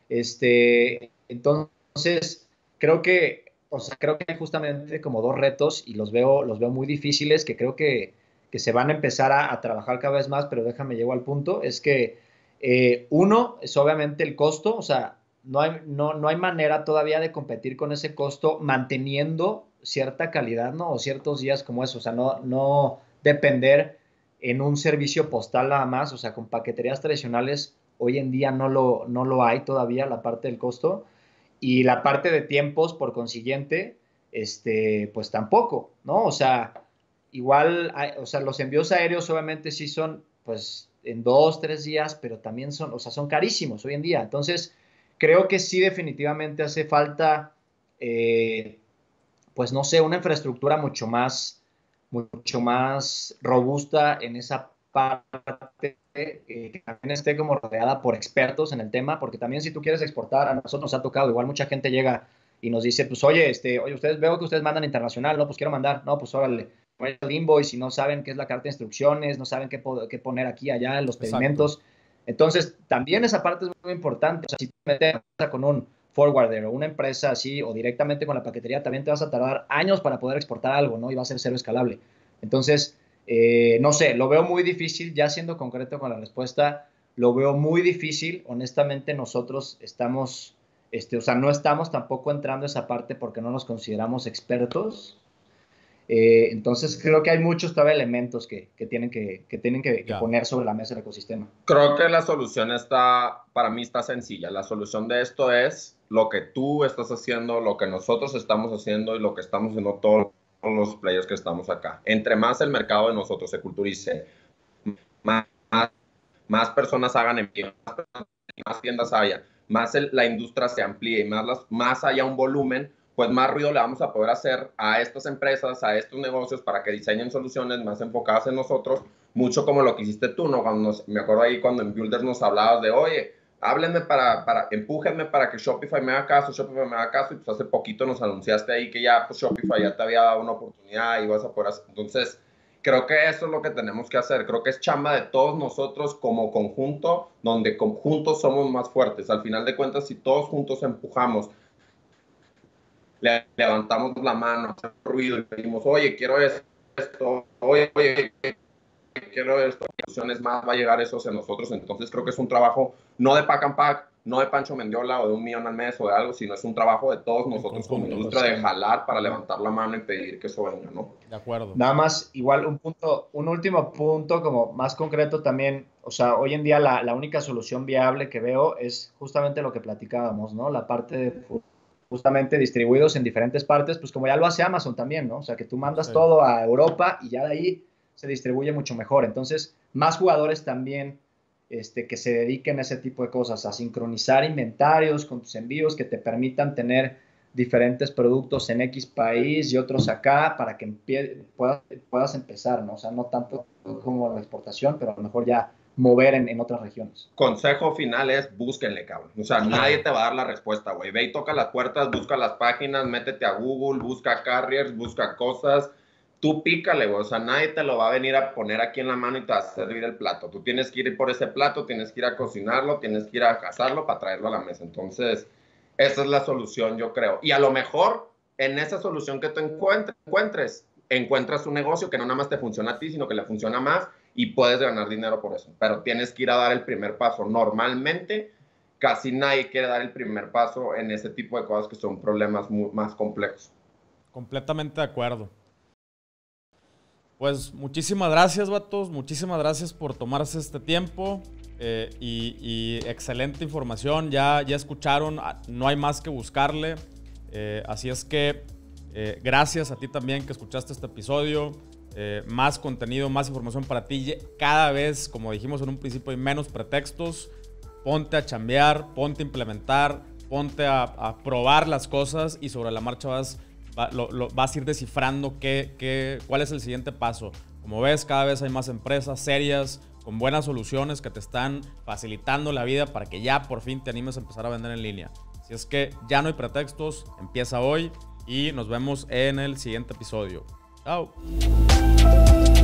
Entonces, creo que hay justamente como dos retos y los veo muy difíciles que creo que se van a empezar a trabajar cada vez más, pero déjame llego al punto, es que uno es obviamente el costo, o sea, no hay manera todavía de competir con ese costo manteniendo cierta calidad, ¿no? O ciertos días como eso, o sea, no depender en un servicio postal nada más, o sea, con paqueterías tradicionales hoy en día no lo hay todavía la parte del costo y la parte de tiempos, por consiguiente, pues tampoco, ¿no? O sea, igual, o sea, los envíos aéreos obviamente sí son, pues, en 2, 3 días, pero también son, o sea, son carísimos hoy en día. Entonces, creo que sí definitivamente hace falta, pues, no sé, una infraestructura mucho más robusta en esa parte, que también esté como rodeada por expertos en el tema, porque también si tú quieres exportar, a nosotros nos ha tocado, igual mucha gente llega y nos dice, pues, oye, ustedes veo que ustedes mandan internacional, no, pues quiero mandar, no, pues órale, ponen el invoice y no saben qué es la carta de instrucciones, no saben qué poner aquí, allá, los pedimentos. Exacto. Entonces, también esa parte es muy importante. O sea, si te metes con un forwarder o una empresa así o directamente con la paquetería, también te vas a tardar años para poder exportar algo, ¿no? Y va a ser cero escalable. Entonces, no sé, lo veo muy difícil, ya siendo concreto con la respuesta, lo veo muy difícil. Honestamente, nosotros estamos, o sea, no estamos tampoco entrando a esa parte porque no nos consideramos expertos. Entonces creo que hay muchos todavía elementos que tienen que poner sobre la mesa el ecosistema. Creo que la solución para mí está sencilla. La solución de esto es lo que tú estás haciendo, lo que nosotros estamos haciendo y lo que estamos haciendo todos los players que estamos acá. Entre más el mercado de nosotros se culturice, más personas hagan envío, más tiendas haya, más la industria se amplíe y más haya un volumen, pues más ruido le vamos a poder hacer a estas empresas, a estos negocios para que diseñen soluciones más enfocadas en nosotros, mucho como lo que hiciste tú, ¿no? Me acuerdo ahí cuando en Builders nos hablabas de, oye, háblenme empújenme para que Shopify me haga caso, y pues hace poquito nos anunciaste ahí que ya pues Shopify ya te había dado una oportunidad y vas a poder hacer. Entonces, creo que eso es lo que tenemos que hacer. Creo que es chamba de todos nosotros como conjunto, donde conjuntos somos más fuertes. Al final de cuentas, si todos juntos empujamos, levantamos la mano, hacemos ruido y pedimos, oye, quiero esto, oye, quiero esto, soluciones más, va a llegar eso hacia nosotros. Entonces creo que es un trabajo no de Pack and Pack, no de Pancho Mendiola o de 1 millón al mes o de algo, sino es un trabajo de todos nosotros como industria de jalar para levantar la mano y pedir que eso venga, ¿no? De acuerdo. Nada más, igual un último punto como más concreto también, o sea, hoy en día la única solución viable que veo es justamente lo que platicábamos, ¿no? La parte de justamente distribuidos en diferentes partes, pues como ya lo hace Amazon también, ¿no? O sea, que tú mandas todo a Europa y ya de ahí se distribuye mucho mejor. Entonces, más jugadores también que se dediquen a ese tipo de cosas, a sincronizar inventarios con tus envíos que te permitan tener diferentes productos en X país y otros acá para que puedas empezar, ¿no? O sea, no tanto como la exportación, pero a lo mejor ya mover en otras regiones. Consejo final es búsquenle, cabrón. O sea, nadie te va a dar la respuesta, güey. Ve y toca las puertas, busca las páginas, métete a Google, busca carriers, busca cosas. Tú pícale, güey. O sea, nadie te lo va a venir a poner aquí en la mano y te va a servir el plato. Tú tienes que ir por ese plato, tienes que ir a cocinarlo, tienes que ir a cazarlo para traerlo a la mesa. Entonces, esa es la solución, yo creo. Y a lo mejor, en esa solución que tú encuentras un negocio que no nada más te funciona a ti, sino que le funciona más y puedes ganar dinero por eso. Pero tienes que ir a dar el primer paso. Normalmente, casi nadie quiere dar el primer paso en ese tipo de cosas que son problemas más complejos. Completamente de acuerdo. Pues muchísimas gracias, vatos. Muchísimas gracias por tomarse este tiempo. Y excelente información. Ya escucharon. No hay más que buscarle. Así es que gracias a ti también que escuchaste este episodio. Más contenido, más información para ti. Cada vez, como dijimos en un principio, hay menos pretextos. Ponte a chambear, ponte a implementar, ponte a probar las cosas y sobre la marcha vas a ir descifrando cuál es el siguiente paso. Como ves, cada vez hay más empresas serias con buenas soluciones que te están facilitando la vida para que ya por fin te animes a empezar a vender en línea. Así es que ya no hay pretextos, empieza hoy y nos vemos en el siguiente episodio. Chao.